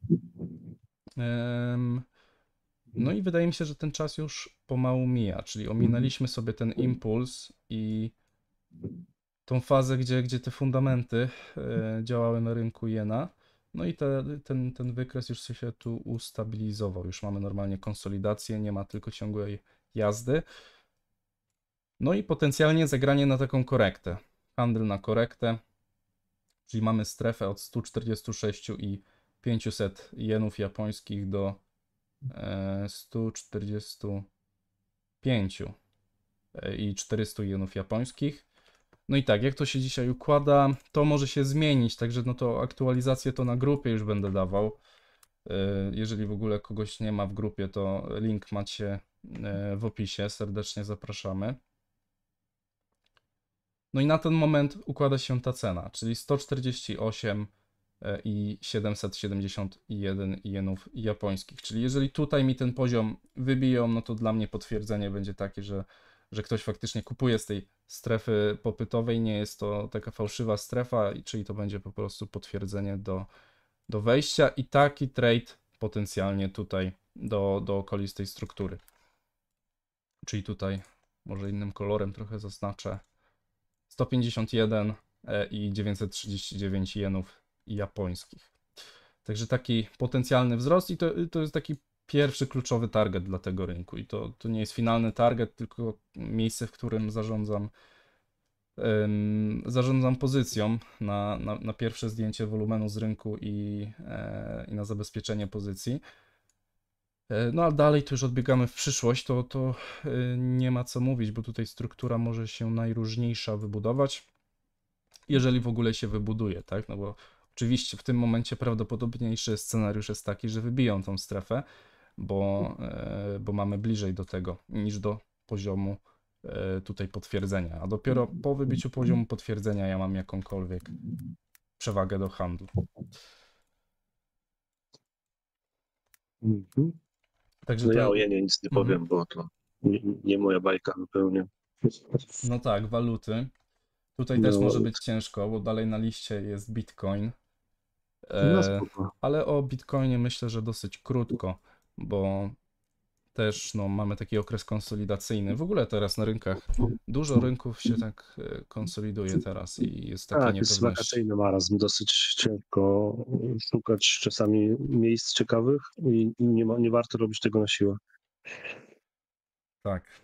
Em, no i wydaje mi się, że ten czas już pomału mija, czyli ominęliśmy sobie ten impuls i tą fazę, gdzie, gdzie te fundamenty e, działały na rynku jena. No i te, ten, ten wykres już się tu ustabilizował. Już mamy normalnie konsolidację, nie ma tylko ciągłej jazdy. No i potencjalnie zagranie na taką korektę. Handel na korektę, czyli mamy strefę od stu czterdziestu sześciu i pięciuset jenów japońskich do e, stu czterdziestu pięciu i czterystu jenów japońskich. No i tak, jak to się dzisiaj układa, to może się zmienić, także no to aktualizację to na grupie już będę dawał. Jeżeli w ogóle kogoś nie ma w grupie, to link macie w opisie, serdecznie zapraszamy. No i na ten moment układa się ta cena, czyli sto czterdzieści osiem i siedemset siedemdziesiąt jeden jenów japońskich. Czyli jeżeli tutaj mi ten poziom wybiją, no to dla mnie potwierdzenie będzie takie, że, że ktoś faktycznie kupuje z tej strefy popytowej, nie jest to taka fałszywa strefa, czyli to będzie po prostu potwierdzenie do, do wejścia i taki trade potencjalnie tutaj do, do okolistej struktury. Czyli tutaj może innym kolorem trochę zaznaczę sto pięćdziesiąt jeden i dziewięćset trzydzieści dziewięć jenów japońskich. Także taki potencjalny wzrost i to, to jest taki pierwszy kluczowy target dla tego rynku i to, to nie jest finalny target, tylko miejsce, w którym zarządzam um, zarządzam pozycją na, na, na pierwsze zdjęcie wolumenu z rynku i, e, i na zabezpieczenie pozycji. No a dalej to już odbiegamy w przyszłość, to, to nie ma co mówić, bo tutaj struktura może się najróżniejsza wybudować, jeżeli w ogóle się wybuduje, tak? No bo oczywiście w tym momencie prawdopodobniejszy scenariusz jest taki, że wybiją tą strefę, bo, bo mamy bliżej do tego niż do poziomu tutaj potwierdzenia, a dopiero po wybiciu poziomu potwierdzenia ja mam jakąkolwiek przewagę do handlu. Mhm. Także No ja to... o jenie nic nie Mhm. powiem, bo to nie, nie moja bajka zupełnie. No tak, waluty. Tutaj No, też może być ciężko, bo dalej na liście jest Bitcoin. no E, spoko. ale o Bitcoinie myślę, że dosyć krótko, bo też no, mamy taki okres konsolidacyjny. W ogóle teraz na rynkach dużo rynków się tak e, konsoliduje teraz i jest takiej Tak, jest niepewności. wakacyjny marazm, dosyć ciężko szukać czasami miejsc ciekawych i nie, ma, nie warto robić tego na siłę. Tak.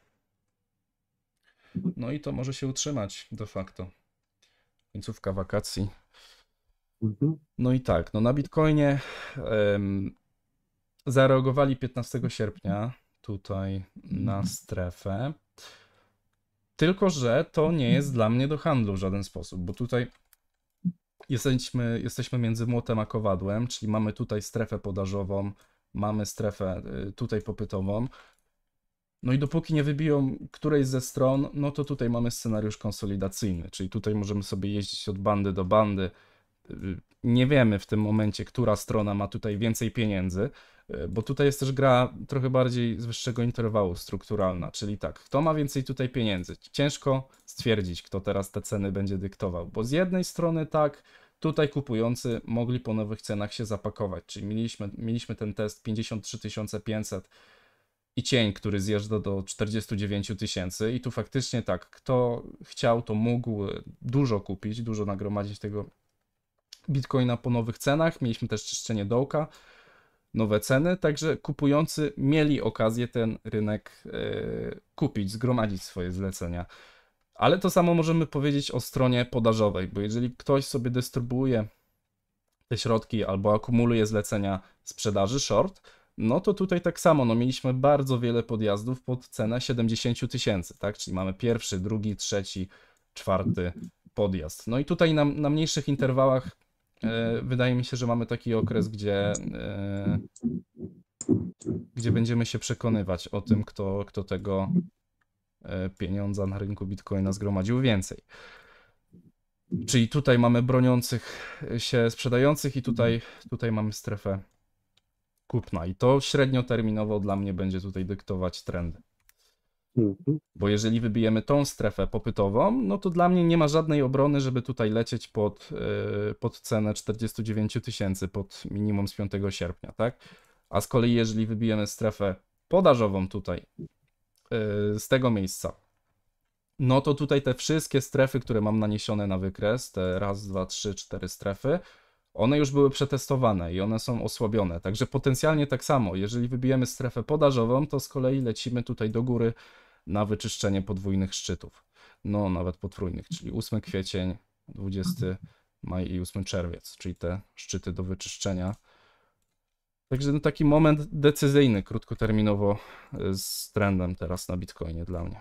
No i to może się utrzymać de facto. Końcówka wakacji. Mhm. No i tak, no na Bitcoinie em, zareagowali piętnastego sierpnia tutaj na strefę. Tylko że to nie jest dla mnie do handlu w żaden sposób, bo tutaj jesteśmy, jesteśmy między młotem a kowadłem, czyli mamy tutaj strefę podażową, mamy strefę y, tutaj popytową. No i dopóki nie wybiją którejś ze stron, no to tutaj mamy scenariusz konsolidacyjny, czyli tutaj możemy sobie jeździć od bandy do bandy. Nie wiemy w tym momencie, która strona ma tutaj więcej pieniędzy, bo tutaj jest też gra trochę bardziej z wyższego interwału strukturalna, czyli tak, kto ma więcej tutaj pieniędzy? Ciężko stwierdzić, kto teraz te ceny będzie dyktował, bo z jednej strony tak, tutaj kupujący mogli po nowych cenach się zapakować, czyli mieliśmy, mieliśmy ten test pięćdziesiąt trzy tysiące pięćset i cień, który zjeżdża do czterdziestu dziewięciu tysięcy i tu faktycznie tak, kto chciał, to mógł dużo kupić, dużo nagromadzić tego Bitcoina po nowych cenach. Mieliśmy też czyszczenie dołka, nowe ceny, także kupujący mieli okazję ten rynek yy, kupić, zgromadzić swoje zlecenia. Ale to samo możemy powiedzieć o stronie podażowej, bo jeżeli ktoś sobie dystrybuuje te środki albo akumuluje zlecenia sprzedaży short, no to tutaj tak samo, no mieliśmy bardzo wiele podjazdów pod cenę siedemdziesiąt tysięcy, tak? Czyli mamy pierwszy, drugi, trzeci, czwarty podjazd. No i tutaj na, na mniejszych interwałach e, wydaje mi się, że mamy taki okres, gdzie, e, gdzie będziemy się przekonywać o tym, kto, kto tego e, pieniądza na rynku Bitcoina zgromadził więcej. Czyli tutaj mamy broniących się sprzedających i tutaj, tutaj mamy strefę kupna i to średnioterminowo dla mnie będzie tutaj dyktować trendy. Mhm. Bo jeżeli wybijemy tą strefę popytową, no to dla mnie nie ma żadnej obrony, żeby tutaj lecieć pod, yy, pod cenę czterdziestu dziewięciu tysięcy, pod minimum z piątego sierpnia, tak? A z kolei jeżeli wybijemy strefę podażową tutaj, yy, z tego miejsca, no to tutaj te wszystkie strefy, które mam naniesione na wykres, te raz, dwa, trzy, cztery strefy, one już były przetestowane i one są osłabione. Także potencjalnie tak samo, jeżeli wybijemy strefę podażową, to z kolei lecimy tutaj do góry na wyczyszczenie podwójnych szczytów. No, nawet potrójnych, czyli ósmy kwiecień, dwudziesty maj i ósmy czerwiec, czyli te szczyty do wyczyszczenia. Także no taki moment decyzyjny krótkoterminowo z trendem teraz na Bitcoinie dla mnie.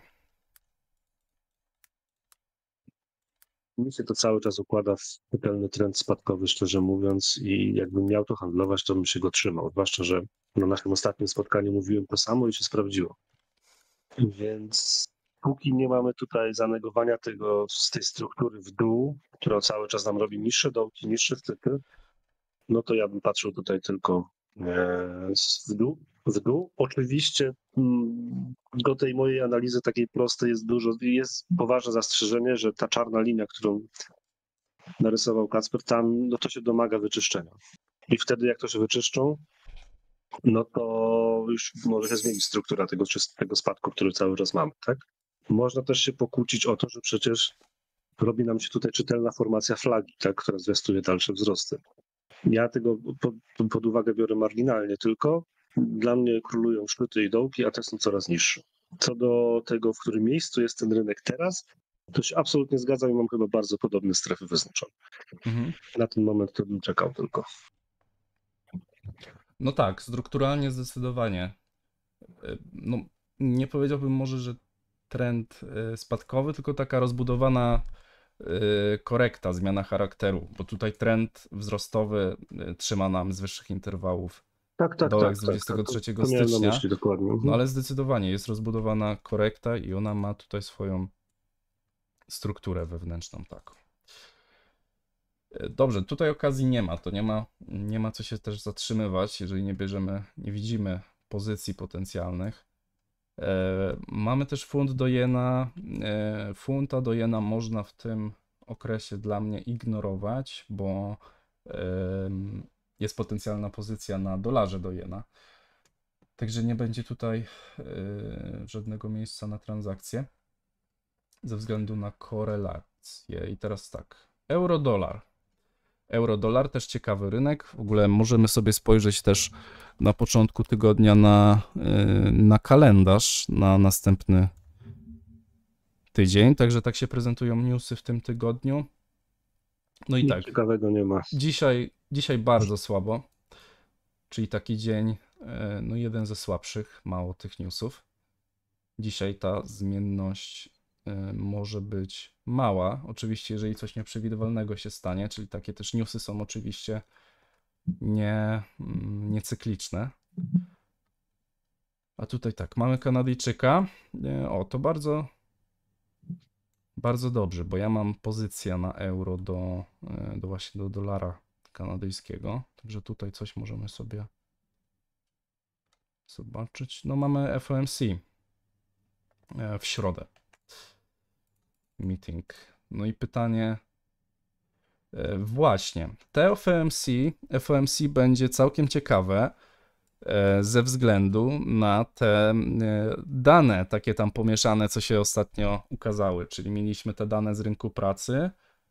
Mi się to cały czas układa w pełny trend spadkowy, szczerze mówiąc, i jakbym miał to handlować, to bym się go trzymał. Zwłaszcza, że na naszym ostatnim spotkaniu mówiłem to samo i się sprawdziło. Więc póki nie mamy tutaj zanegowania tego z tej struktury w dół, która cały czas nam robi niższe dołki, niższe szczyty, no to ja bym patrzył tutaj tylko e, w dół. W dół. Oczywiście mm, do tej mojej analizy takiej prostej jest dużo, jest poważne zastrzeżenie, że ta czarna linia, którą narysował Kacper, tam no to się domaga wyczyszczenia. I wtedy jak to się wyczyszczą, no to już może się zmienić struktura tego, tego spadku, który cały czas mamy, tak? Można też się pokłócić o to, że przecież robi nam się tutaj czytelna formacja flagi, tak, która zwiastuje dalsze wzrosty. Ja tego pod, pod uwagę biorę marginalnie, tylko dla mnie królują szczyty i dołki, a te są coraz niższe. Co do tego, w którym miejscu jest ten rynek teraz, to się absolutnie zgadzam i mam chyba bardzo podobne strefy wyznaczone. Mhm. Na ten moment to bym czekał tylko. No tak, strukturalnie zdecydowanie no nie powiedziałbym może, że trend spadkowy, tylko taka rozbudowana korekta, zmiana charakteru, bo tutaj trend wzrostowy trzyma nam z wyższych interwałów Tak, tak, dołek tak. z tak, dwudziestego tak. trzeciego To miałem na stycznia, myśli dokładnie. no ale zdecydowanie jest rozbudowana korekta i ona ma tutaj swoją strukturę wewnętrzną taką. Dobrze, tutaj okazji nie ma, to nie ma, nie ma co się też zatrzymywać, jeżeli nie bierzemy, nie widzimy pozycji potencjalnych. E, mamy też funt do jena. E, funta do jena można w tym okresie dla mnie ignorować, bo e, jest potencjalna pozycja na dolarze do jena. Także nie będzie tutaj e, żadnego miejsca na transakcję ze względu na korelację. I teraz tak, euro-dolar. Euro-dolar też ciekawy rynek. W ogóle możemy sobie spojrzeć też na początku tygodnia na, na kalendarz na następny tydzień. Także tak się prezentują newsy w tym tygodniu. No i Nic tak. Ciekawego nie ma. Dzisiaj, dzisiaj bardzo słabo. Czyli taki dzień, no jeden ze słabszych, mało tych newsów. Dzisiaj ta zmienność może być mała. Oczywiście, jeżeli coś nieprzewidywalnego się stanie, czyli takie też newsy są oczywiście nie, niecykliczne. A tutaj tak, mamy Kanadyjczyka. O, to bardzo, bardzo dobrze, bo ja mam pozycję na euro do, do właśnie do dolara kanadyjskiego. Także tutaj coś możemy sobie zobaczyć. No mamy F O M C w środę. Meeting. No i pytanie, właśnie, te F O M C, F O M C będzie całkiem ciekawe ze względu na te dane takie tam pomieszane, co się ostatnio ukazały, czyli mieliśmy te dane z rynku pracy,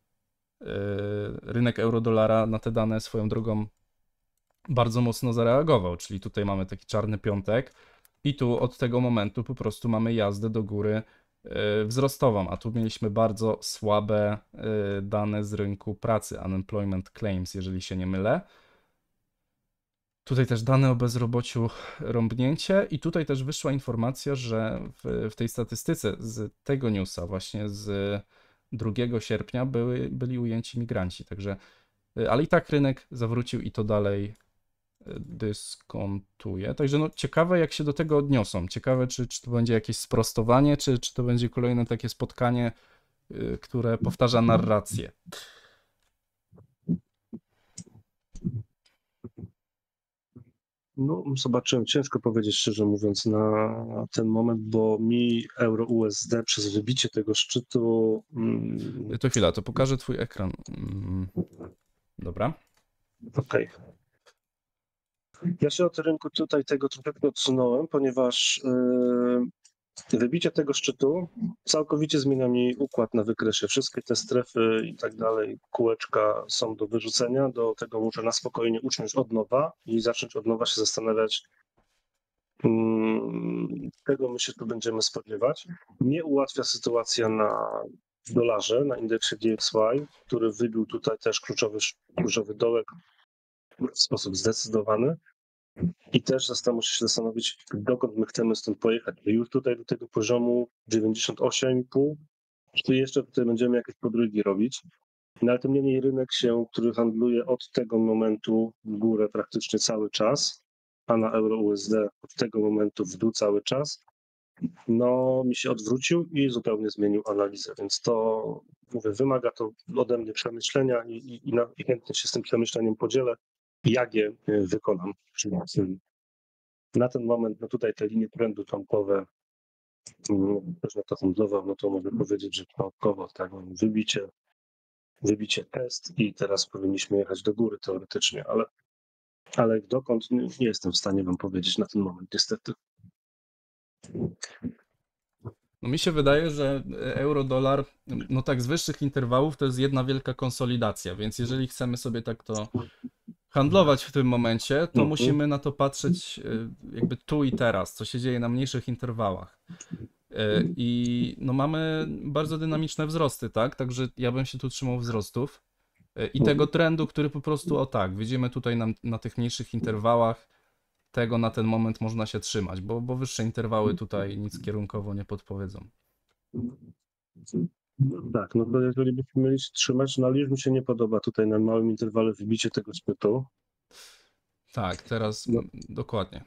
rynek euro-dolara na te dane swoją drogą bardzo mocno zareagował, czyli tutaj mamy taki czarny piątek i tu od tego momentu po prostu mamy jazdę do góry wzrostową, a tu mieliśmy bardzo słabe dane z rynku pracy, unemployment claims, jeżeli się nie mylę. Tutaj też dane o bezrobociu, rąbnięcie i tutaj też wyszła informacja, że w, w tej statystyce z tego newsa, właśnie z drugiego sierpnia były, byli ujęci migranci, także, ale i tak rynek zawrócił i to dalej dyskontuje. Także no ciekawe, jak się do tego odniosą. Ciekawe, czy, czy to będzie jakieś sprostowanie, czy, czy to będzie kolejne takie spotkanie, yy, które powtarza narrację. No, zobaczyłem. Ciężko powiedzieć, szczerze mówiąc, na ten moment, bo mi euro U S D przez wybicie tego szczytu. Mm, To chwila, to pokażę twój ekran. Dobra. Okej. Okay. Ja się od rynku tutaj tego troszeczkę odsunąłem, ponieważ yy, wybicie tego szczytu całkowicie zmienia mi układ na wykresie. Wszystkie te strefy i tak dalej, kółeczka są do wyrzucenia, do tego muszę na spokojnie usiąść od nowa i zacząć od nowa się zastanawiać, yy, czego my się tu będziemy spodziewać. Nie ułatwia sytuacja na dolarze, na indeksie D X Y, który wybił tutaj też kluczowy, kluczowy dołek w sposób zdecydowany. I też muszę się zastanowić, dokąd my chcemy stąd pojechać. Już tutaj do tego poziomu dziewięćdziesiąt osiem i pół, czy jeszcze tutaj będziemy jakieś podrygi robić. No ale tym niemniej rynek się, który handluje od tego momentu w górę praktycznie cały czas, a na euro U S D od tego momentu w dół cały czas, no mi się odwrócił i zupełnie zmienił analizę, więc to, mówię, wymaga to ode mnie przemyślenia i, i, i, na, i chętnie się z tym przemyśleniem podzielę, jak je wykonam. Czyli na ten moment, no tutaj te linie trendu tomkowe, też na to handlował, no to mogę powiedzieć, że początkowo tak, wybicie, wybicie test i teraz powinniśmy jechać do góry teoretycznie, ale, ale dokąd nie, nie jestem w stanie wam powiedzieć na ten moment, niestety. No mi się wydaje, że euro-dolar, no tak z wyższych interwałów to jest jedna wielka konsolidacja, więc jeżeli chcemy sobie tak to handlować w tym momencie, to Mhm. musimy na to patrzeć jakby tu i teraz, co się dzieje na mniejszych interwałach. I no mamy bardzo dynamiczne wzrosty, tak? Także ja bym się tu trzymał wzrostów i tego trendu, który po prostu, o tak, widzimy tutaj na, na tych mniejszych interwałach, tego na ten moment można się trzymać, bo, bo wyższe interwały tutaj nic kierunkowo nie podpowiedzą. No tak, no to jeżeli byśmy mieli się trzymać, no ale już mi się nie podoba tutaj na małym interwale wybicie tego szczytu. Tak, teraz No. mm, dokładnie.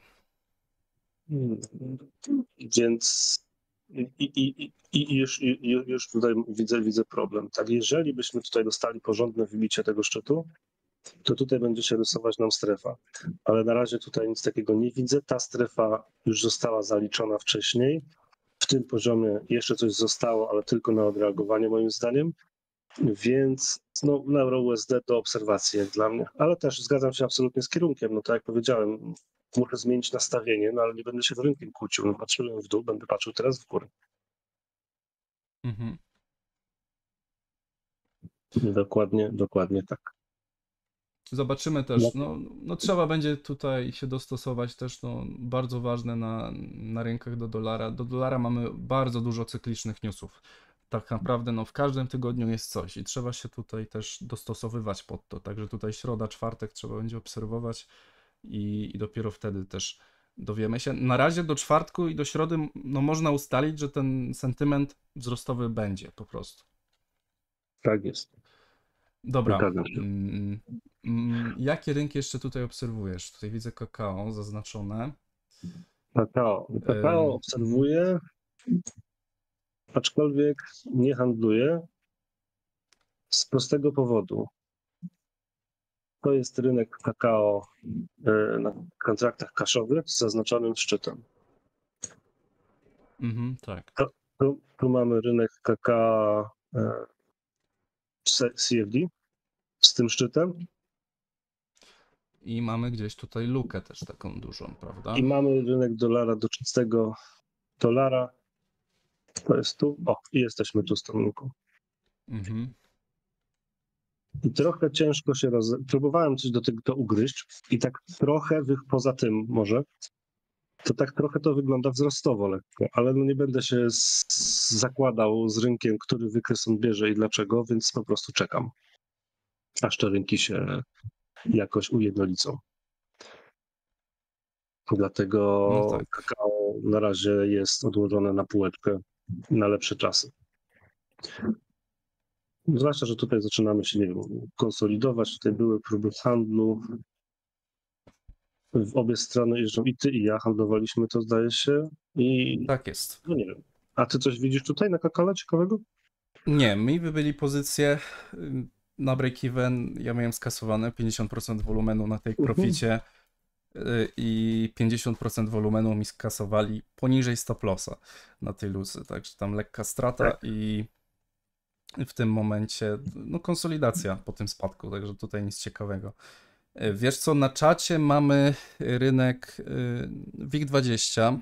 Więc i, i, i, i już, i, już tutaj widzę, widzę problem. Tak, jeżeli byśmy tutaj dostali porządne wybicie tego szczytu, to tutaj będzie się rysować nam strefa. Ale na razie tutaj nic takiego nie widzę. Ta strefa już została zaliczona wcześniej. W tym poziomie jeszcze coś zostało, ale tylko na odreagowanie moim zdaniem. Więc no, Euro U S D do obserwacji jak dla mnie. Ale też zgadzam się absolutnie z kierunkiem. No tak jak powiedziałem, muszę zmienić nastawienie, no ale nie będę się z rynkiem kłócił. No, patrzyłem w dół, będę patrzył teraz w górę. Mhm. Dokładnie, dokładnie tak. Zobaczymy też, no, no trzeba będzie tutaj się dostosować też, no bardzo ważne na, na rynkach do dolara. Do dolara mamy bardzo dużo cyklicznych newsów. Tak naprawdę no w każdym tygodniu jest coś i trzeba się tutaj też dostosowywać pod to. Także tutaj środa, czwartek trzeba będzie obserwować i, i dopiero wtedy też dowiemy się. Na razie do czwartku i do środy no można ustalić, że ten sentyment wzrostowy będzie po prostu. Tak jest. Dobra. Zgadzam się. Mm, mm, jakie rynki jeszcze tutaj obserwujesz? Tutaj widzę kakao zaznaczone. Kakao. Kakao Em, obserwuję, aczkolwiek nie handluję z prostego powodu. To jest rynek kakao e, na kontraktach cashowych z zaznaczonym szczytem. mhm, tak. Tu, tu mamy rynek kakao e, C- CFD z tym szczytem I mamy gdzieś tutaj lukę też taką dużą, prawda? i mamy rynek dolara do czystego dolara. To jest tu. O, i jesteśmy tu z tą luką. Mhm. I trochę ciężko się roz... Próbowałem coś do tego to ugryźć i tak trochę wych poza tym może, to tak trochę to wygląda wzrostowo lekko, ale no nie będę się z... zakładał z rynkiem, który wykres on bierze i dlaczego, więc po prostu czekam, aż te rynki się jakoś ujednolicą. Dlatego No tak. kakao na razie jest odłożone na półeczkę na lepsze czasy. Zwłaszcza, że tutaj zaczynamy się, nie wiem, konsolidować. Tutaj były próby handlu. W obie strony jeżdżą i ty, i ja handlowaliśmy to, zdaje się. I Tak jest. no nie wiem. A ty coś widzisz tutaj na kakale ciekawego? Nie, mi wybyli pozycje y, na break-even. Ja miałem skasowane pięćdziesiąt procent wolumenu na tej proficie y, i pięćdziesiąt procent wolumenu mi skasowali poniżej stop lossa na tej luzy. Także tam lekka strata Tak. i w tym momencie no konsolidacja po tym spadku, także tutaj nic ciekawego. Y, Wiesz co, na czacie mamy rynek y, WIG dwadzieścia.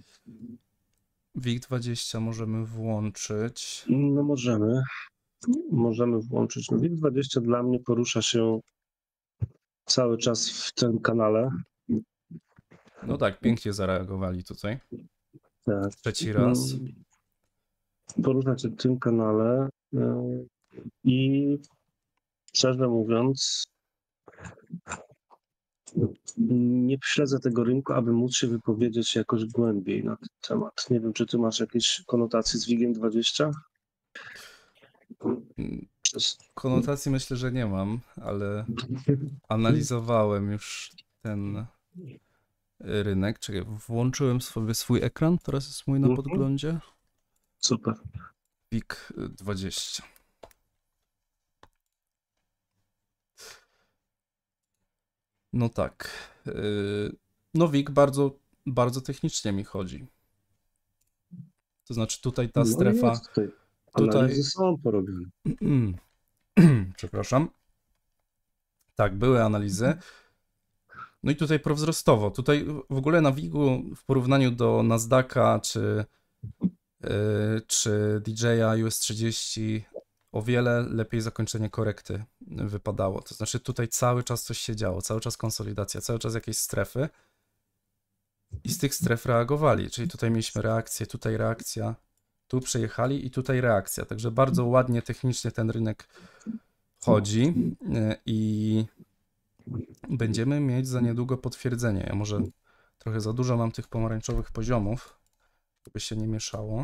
WIG dwadzieścia możemy włączyć. No możemy. Możemy włączyć. No WIG dwadzieścia dla mnie porusza się cały czas w tym kanale. No tak, pięknie zareagowali tutaj. Tak. Trzeci raz. Porusza się w tym kanale y, i szczerze mówiąc nie śledzę tego rynku, aby móc się wypowiedzieć jakoś głębiej na ten temat. Nie wiem, czy ty masz jakieś konotacje z WIG-iem dwadzieścia? Konotacji myślę, że nie mam, ale analizowałem już ten rynek. Czekaj, włączyłem sobie swój ekran, teraz jest mój na podglądzie. Super. WIG dwadzieścia. No tak. No WIG bardzo, bardzo technicznie mi chodzi. To znaczy tutaj ta No strefa... jest tutaj. Tutaj... Analizy są porobione. Przepraszam. Tak, były analizy. No i tutaj prowzrostowo. Tutaj w ogóle na WIG-u w porównaniu do Nasdaqa czy, yy, czy D J A U S trzydzieści o wiele lepiej zakończenie korekty wypadało. To znaczy tutaj cały czas coś się działo, cały czas konsolidacja, cały czas jakieś strefy i z tych stref reagowali. Czyli tutaj mieliśmy reakcję, tutaj reakcja, tu przejechali i tutaj reakcja. Także bardzo ładnie technicznie ten rynek chodzi yy, i będziemy mieć za niedługo potwierdzenie. Ja może Trochę za dużo mam tych pomarańczowych poziomów, żeby się nie mieszało.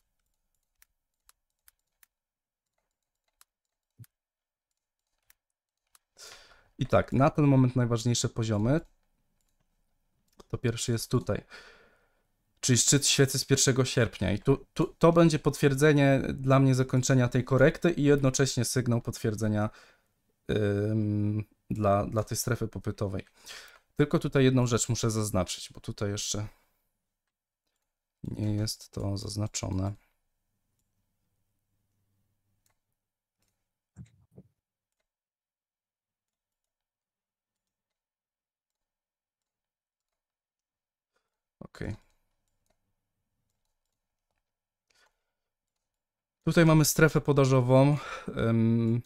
I tak, na ten moment najważniejsze poziomy to pierwszy jest tutaj, czyli szczyt świecy z pierwszego sierpnia. I tu, tu, to będzie potwierdzenie dla mnie zakończenia tej korekty i jednocześnie sygnał potwierdzenia ym, dla, dla tej strefy popytowej. Tylko tutaj jedną rzecz muszę zaznaczyć, bo tutaj jeszcze nie jest to zaznaczone. Ok. Tutaj mamy strefę podażową. Um,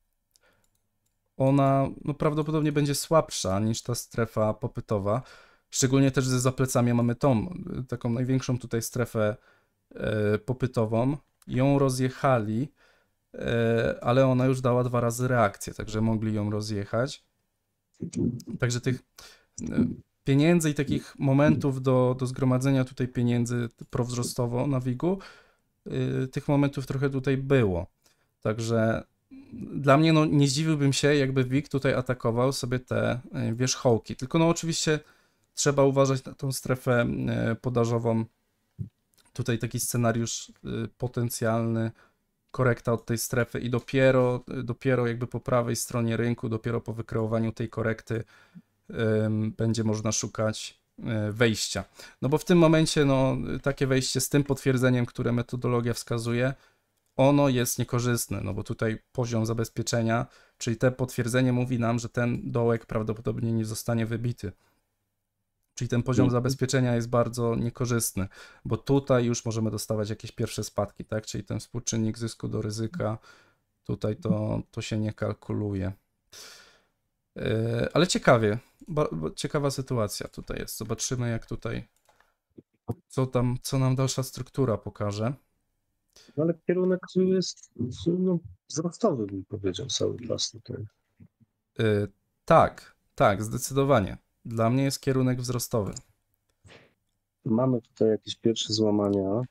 ona no, prawdopodobnie będzie słabsza niż ta strefa popytowa. Szczególnie też, że za plecami mamy tą taką największą tutaj strefę e, popytową. Ją rozjechali, e, ale ona już dała dwa razy reakcję, także mogli ją rozjechać. Także tych e, pieniędzy i takich momentów do, do zgromadzenia tutaj pieniędzy prowzrostowo na wigu, e, tych momentów trochę tutaj było. Także dla mnie no, nie zdziwiłbym się, jakby W I G tutaj atakował sobie te wierzchołki. Tylko no oczywiście trzeba uważać na tą strefę podażową. Tutaj taki scenariusz potencjalny, korekta od tej strefy i dopiero, dopiero jakby po prawej stronie rynku, dopiero po wykreowaniu tej korekty um, będzie można szukać wejścia. No bo w tym momencie no, takie wejście z tym potwierdzeniem, które metodologia wskazuje, ono jest niekorzystne, no bo tutaj poziom zabezpieczenia, czyli te potwierdzenie mówi nam, że ten dołek prawdopodobnie nie zostanie wybity. Czyli ten poziom zabezpieczenia jest bardzo niekorzystny, bo tutaj już możemy dostawać jakieś pierwsze spadki, tak? Czyli ten współczynnik zysku do ryzyka, tutaj to, to się nie kalkuluje. Yy, ale ciekawie, ba, ciekawa sytuacja tutaj jest. Zobaczymy, jak tutaj, co tam, co nam dalsza struktura pokaże. No ale kierunek jest no, wzrostowy, bym powiedział, cały czas tutaj. Yy, tak, tak, zdecydowanie. Dla mnie jest kierunek wzrostowy. Mamy tutaj jakieś pierwsze złamania.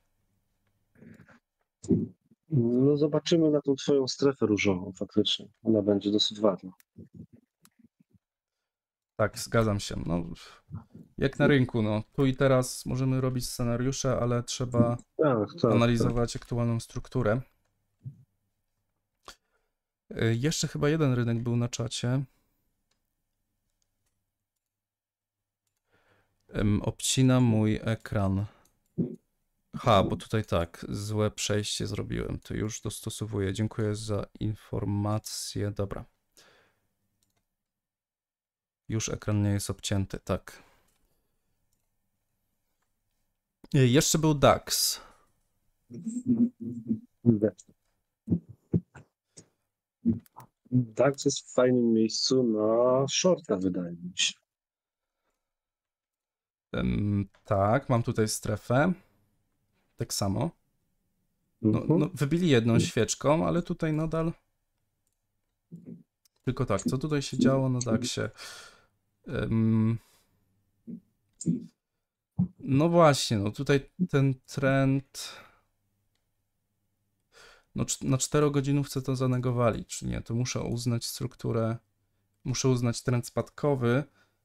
No zobaczymy na tą twoją strefę różową faktycznie. Ona będzie dosyć ważna. Tak, zgadzam się. No, jak na rynku, no tu i teraz możemy robić scenariusze, ale trzeba tak, tak, analizować tak. aktualną strukturę. Jeszcze chyba jeden rynek był na czacie. Obcina mój ekran. Ha, bo tutaj tak, złe przejście zrobiłem. To już dostosowuję. Dziękuję za informację. Dobra. Już ekran nie jest obcięty, tak. Jeszcze był DAX. DAX jest w fajnym miejscu na shorta, wydaje mi się. Um, tak, mam tutaj strefę. Tak samo. No, Mhm. no, wybili jedną świeczką, ale tutaj nadal... Tylko tak, co tutaj się działo na DAXie? Um, no właśnie, no tutaj ten trend... No na czterogodzinówce to zanegowali, czy nie? To muszę uznać strukturę, muszę uznać trend spadkowy.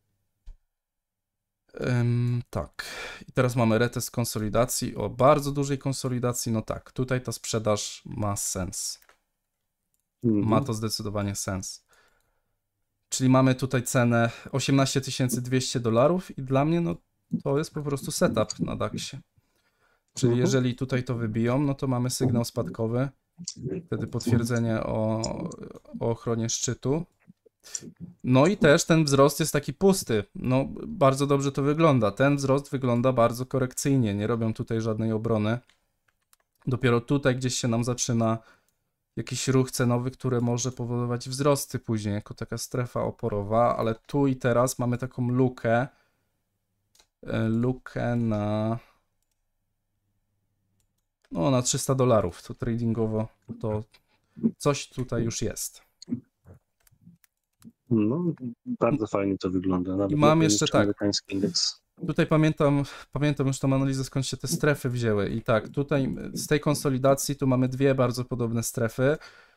Um, tak. I teraz mamy retest konsolidacji, o bardzo dużej konsolidacji. No tak, tutaj ta sprzedaż ma sens. Mhm. Ma to zdecydowanie sens. Czyli mamy tutaj cenę osiemnaście tysięcy dwieście dolarów i dla mnie no, to jest po prostu setup na DAXie. Czyli Mhm. jeżeli tutaj to wybiją, no to mamy sygnał spadkowy. Wtedy potwierdzenie o, o ochronie szczytu. No i też ten wzrost jest taki pusty. No bardzo dobrze to wygląda. Ten wzrost wygląda bardzo korekcyjnie. Nie robią tutaj żadnej obrony. Dopiero tutaj gdzieś się nam zaczyna jakiś ruch cenowy, który może powodować wzrosty później, jako taka strefa oporowa, ale tu i teraz mamy taką lukę. Lukę na... No na trzysta dolarów. To tradingowo to coś tutaj już jest. No, bardzo fajnie to wygląda. Nawet I mam lepiej jeszcze niż tak. amerykański indeks. Tutaj pamiętam, pamiętam już tą analizę, skąd się te strefy wzięły. I tak, tutaj z tej konsolidacji tu mamy dwie bardzo podobne strefy.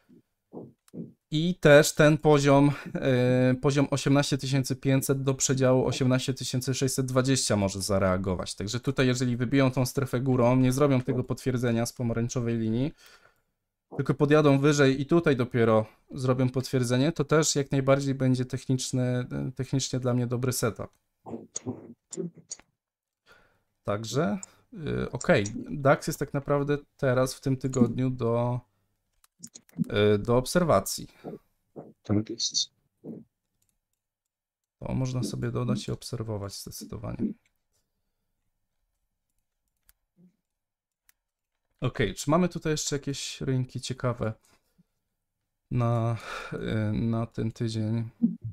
I też ten poziom, yy, poziom osiemnaście tysięcy pięćset do przedziału osiemnaście tysięcy sześćset dwadzieścia może zareagować. Także tutaj, jeżeli wybiją tą strefę górą, nie zrobią tego potwierdzenia z pomarańczowej linii, tylko podjadą wyżej i tutaj dopiero zrobią potwierdzenie, to też jak najbardziej będzie techniczny, technicznie dla mnie dobry setup. Także, yy, ok, DAX jest tak naprawdę teraz w tym tygodniu do, yy, do obserwacji. Tak jest. To można sobie dodać i obserwować zdecydowanie. Ok, czy mamy tutaj jeszcze jakieś rynki ciekawe na, na ten tydzień?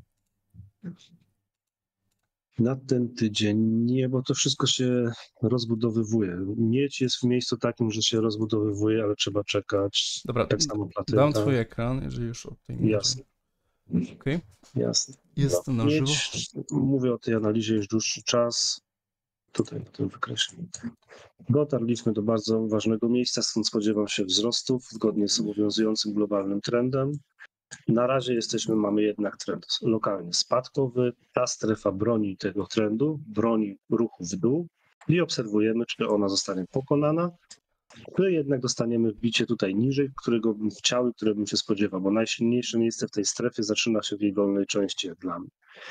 Na ten tydzień nie, bo to wszystko się rozbudowywuje. Miedź jest w miejscu takim, że się rozbudowywuje, ale trzeba czekać. Dobra, Tak samo platyna. dam twój ekran, jeżeli już o tej mierze. Jasne. Okay. Jasne. Jest no, na żywo. Miedź, mówię o tej analizie już dłuższy czas. Tutaj na tym wykresie. Dotarliśmy do bardzo ważnego miejsca, skąd spodziewam się wzrostów zgodnie z obowiązującym globalnym trendem. Na razie jesteśmy, mamy jednak trend lokalnie spadkowy. Ta strefa broni tego trendu, broni ruchu w dół i obserwujemy, czy ona zostanie pokonana, czy jednak dostaniemy wbicie tutaj niżej, którego bym chciał i które bym się spodziewał, bo najsilniejsze miejsce w tej strefie zaczyna się w jej dolnej części, jak dla mnie.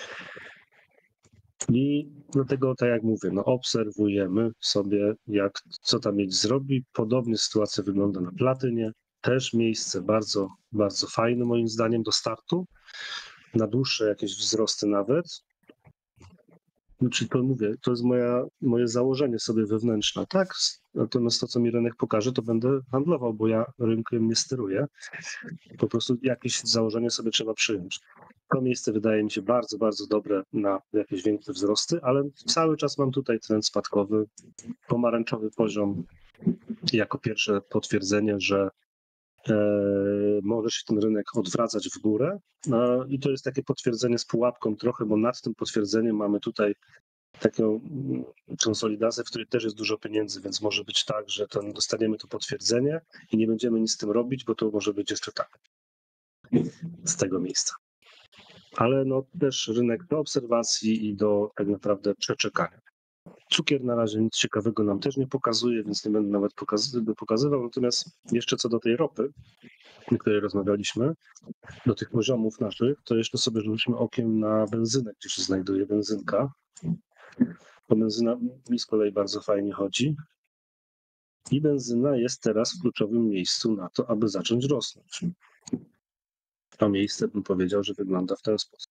I dlatego, tak jak mówię, no obserwujemy sobie, jak, co ta miedź zrobi. Podobnie sytuacja wygląda na platynie. Też miejsce bardzo, bardzo fajne moim zdaniem do startu. Na dłuższe jakieś wzrosty nawet. Znaczy to mówię, to jest moja, moje założenie sobie wewnętrzne, tak? Natomiast to, co mi rynek pokaże, to będę handlował, bo ja rynkiem nie steruję. Po prostu jakieś założenie sobie trzeba przyjąć. To miejsce wydaje mi się bardzo, bardzo dobre na jakieś większe wzrosty, ale cały czas mam tutaj trend spadkowy, pomarańczowy poziom jako pierwsze potwierdzenie, że e, może się ten rynek odwracać w górę. No, i to jest takie potwierdzenie z pułapką trochę, bo nad tym potwierdzeniem mamy tutaj taką konsolidację, w której też jest dużo pieniędzy, więc może być tak, że to dostaniemy to potwierdzenie i nie będziemy nic z tym robić, bo to może być jeszcze tak z tego miejsca. Ale no też rynek do obserwacji i do tak naprawdę przeczekania. Cukier na razie nic ciekawego nam też nie pokazuje, więc nie będę nawet pokazy- pokazywał. Natomiast jeszcze co do tej ropy, o której rozmawialiśmy, do tych poziomów naszych, to jeszcze sobie rzućmy okiem na benzynę, gdzie się znajduje benzynka. Bo benzyna mi z kolei bardzo fajnie chodzi. I benzyna jest teraz w kluczowym miejscu na to, aby zacząć rosnąć. To miejsce bym powiedział, że wygląda w ten sposób.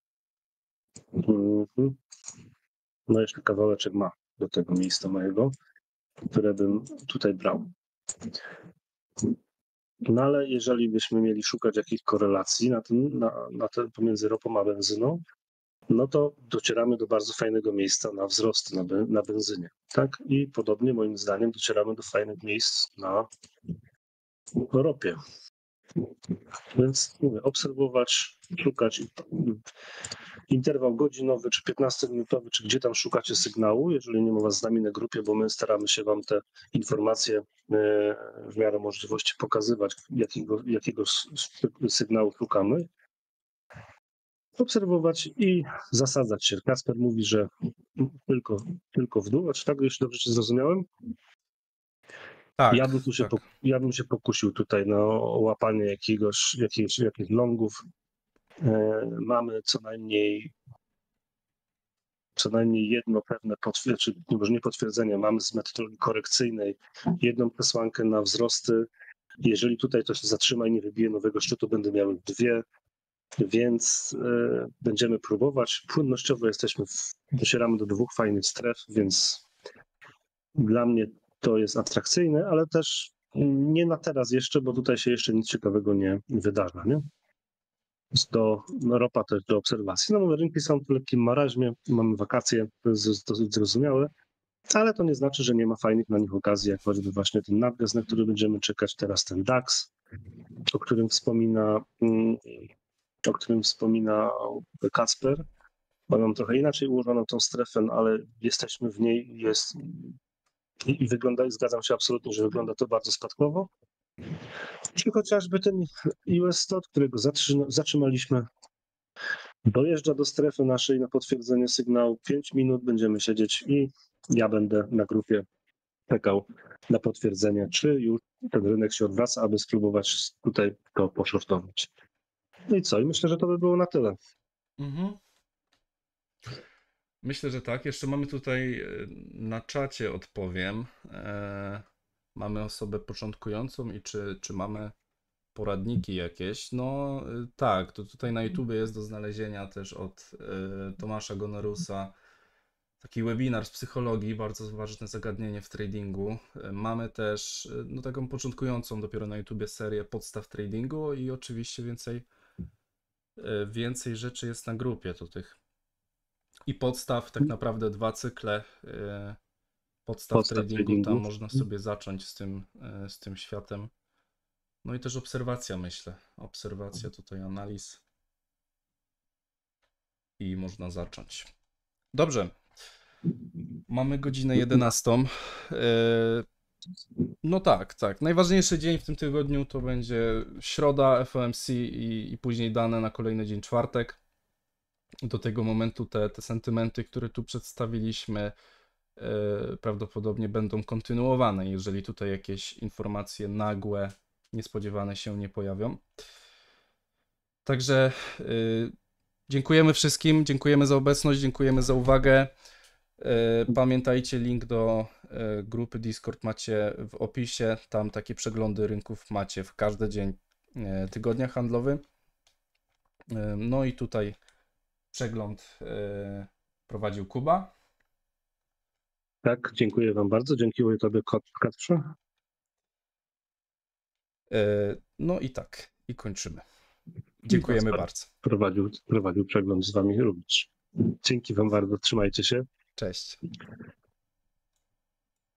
Mhm. No jeszcze kawałeczek ma do tego miejsca mojego, które bym tutaj brał. No ale jeżeli byśmy mieli szukać jakichś korelacji na tym, na, na ten, pomiędzy ropą a benzyną, no to docieramy do bardzo fajnego miejsca na wzrosty na, be, na benzynie. Tak? I podobnie moim zdaniem docieramy do fajnych miejsc na ropie. Więc mówię, obserwować, szukać interwał godzinowy, czy piętnastominutowy, czy gdzie tam szukacie sygnału, jeżeli nie ma was z nami na grupie, bo my staramy się wam te informacje w miarę możliwości pokazywać, jakiego, jakiego sygnału szukamy. Obserwować i zasadzać się. Kasper mówi, że tylko, tylko w dół, a czy tak, jeśli dobrze cię zrozumiałem? Tak, ja, bym tu się tak. po, ja bym się pokusił tutaj na łapanie jakiegoś, jakichś, jakichś longów. E, mamy co najmniej co najmniej jedno pewne potwierdzenie, może nie potwierdzenie, mamy z metodologii korekcyjnej jedną przesłankę na wzrosty. Jeżeli tutaj to się zatrzyma i nie wybije nowego szczytu, będę miał dwie, więc e, będziemy próbować. Płynnościowo jesteśmy, w, docieramy do dwóch fajnych stref, więc dla mnie to jest atrakcyjne, ale też nie na teraz jeszcze, bo tutaj się jeszcze nic ciekawego nie wydarza, nie? Do no, ropa też do obserwacji. No mówię, rynki są w lekkim maraźmie, mamy wakacje, to jest dosyć zrozumiałe, ale to nie znaczy, że nie ma fajnych na nich okazji, jak choćby właśnie ten nadgaz, na który będziemy czekać, teraz ten DAX, o którym wspomina, o którym wspomina Kacper. bo mam trochę inaczej ułożoną tą strefę, no ale jesteśmy w niej, jest i, i wygląda, i zgadzam się absolutnie, że wygląda to bardzo spadkowo. I chociażby ten U S sto, którego zatrzyma, zatrzymaliśmy, dojeżdża do strefy naszej na potwierdzenie sygnału. pięć minut będziemy siedzieć i ja będę na grupie czekał na potwierdzenie, czy już ten rynek się odwraca, aby spróbować tutaj to poszortować. No i co? I myślę, że to by było na tyle. Mhm. Myślę, że tak. Jeszcze mamy tutaj e, na czacie odpowiem. E, mamy osobę początkującą i czy, czy mamy poradniki jakieś? No e, tak, to tutaj na YouTubie jest do znalezienia też od e, Tomasza Gonorusa taki webinar z psychologii, bardzo ważne zagadnienie w tradingu. E, Mamy też e, no, taką początkującą dopiero na YouTubie serię podstaw tradingu i oczywiście więcej, e, więcej rzeczy jest na grupie tu tych. I podstaw, tak naprawdę dwa cykle e, podstaw Podstaw tradingu, tradingu. tam można sobie zacząć z tym, e, z tym światem. No i też obserwacja, myślę. Obserwacja tutaj analiz. I można zacząć. Dobrze. Mamy godzinę jedenastą. E, No tak, tak. Najważniejszy dzień w tym tygodniu to będzie środa, F O M C i, i później dane na kolejny dzień czwartek. Do tego momentu te, te sentymenty, które tu przedstawiliśmy, e, prawdopodobnie będą kontynuowane, jeżeli tutaj jakieś informacje nagłe, niespodziewane się nie pojawią. Także y, dziękujemy wszystkim, dziękujemy za obecność, dziękujemy za uwagę. Y, Pamiętajcie, link do y, grupy Discord macie w opisie. Tam takie przeglądy rynków macie w każdy dzień y, tygodnia handlowy. Y, No i tutaj przegląd y, prowadził Kuba. Tak, dziękuję Wam bardzo. Dziękuję Tobie, Kacprze. Y, No i tak, i kończymy. Dziękujemy Kacper bardzo. Prowadził, prowadził przegląd z Wami również. Dzięki Wam bardzo. Trzymajcie się. Cześć.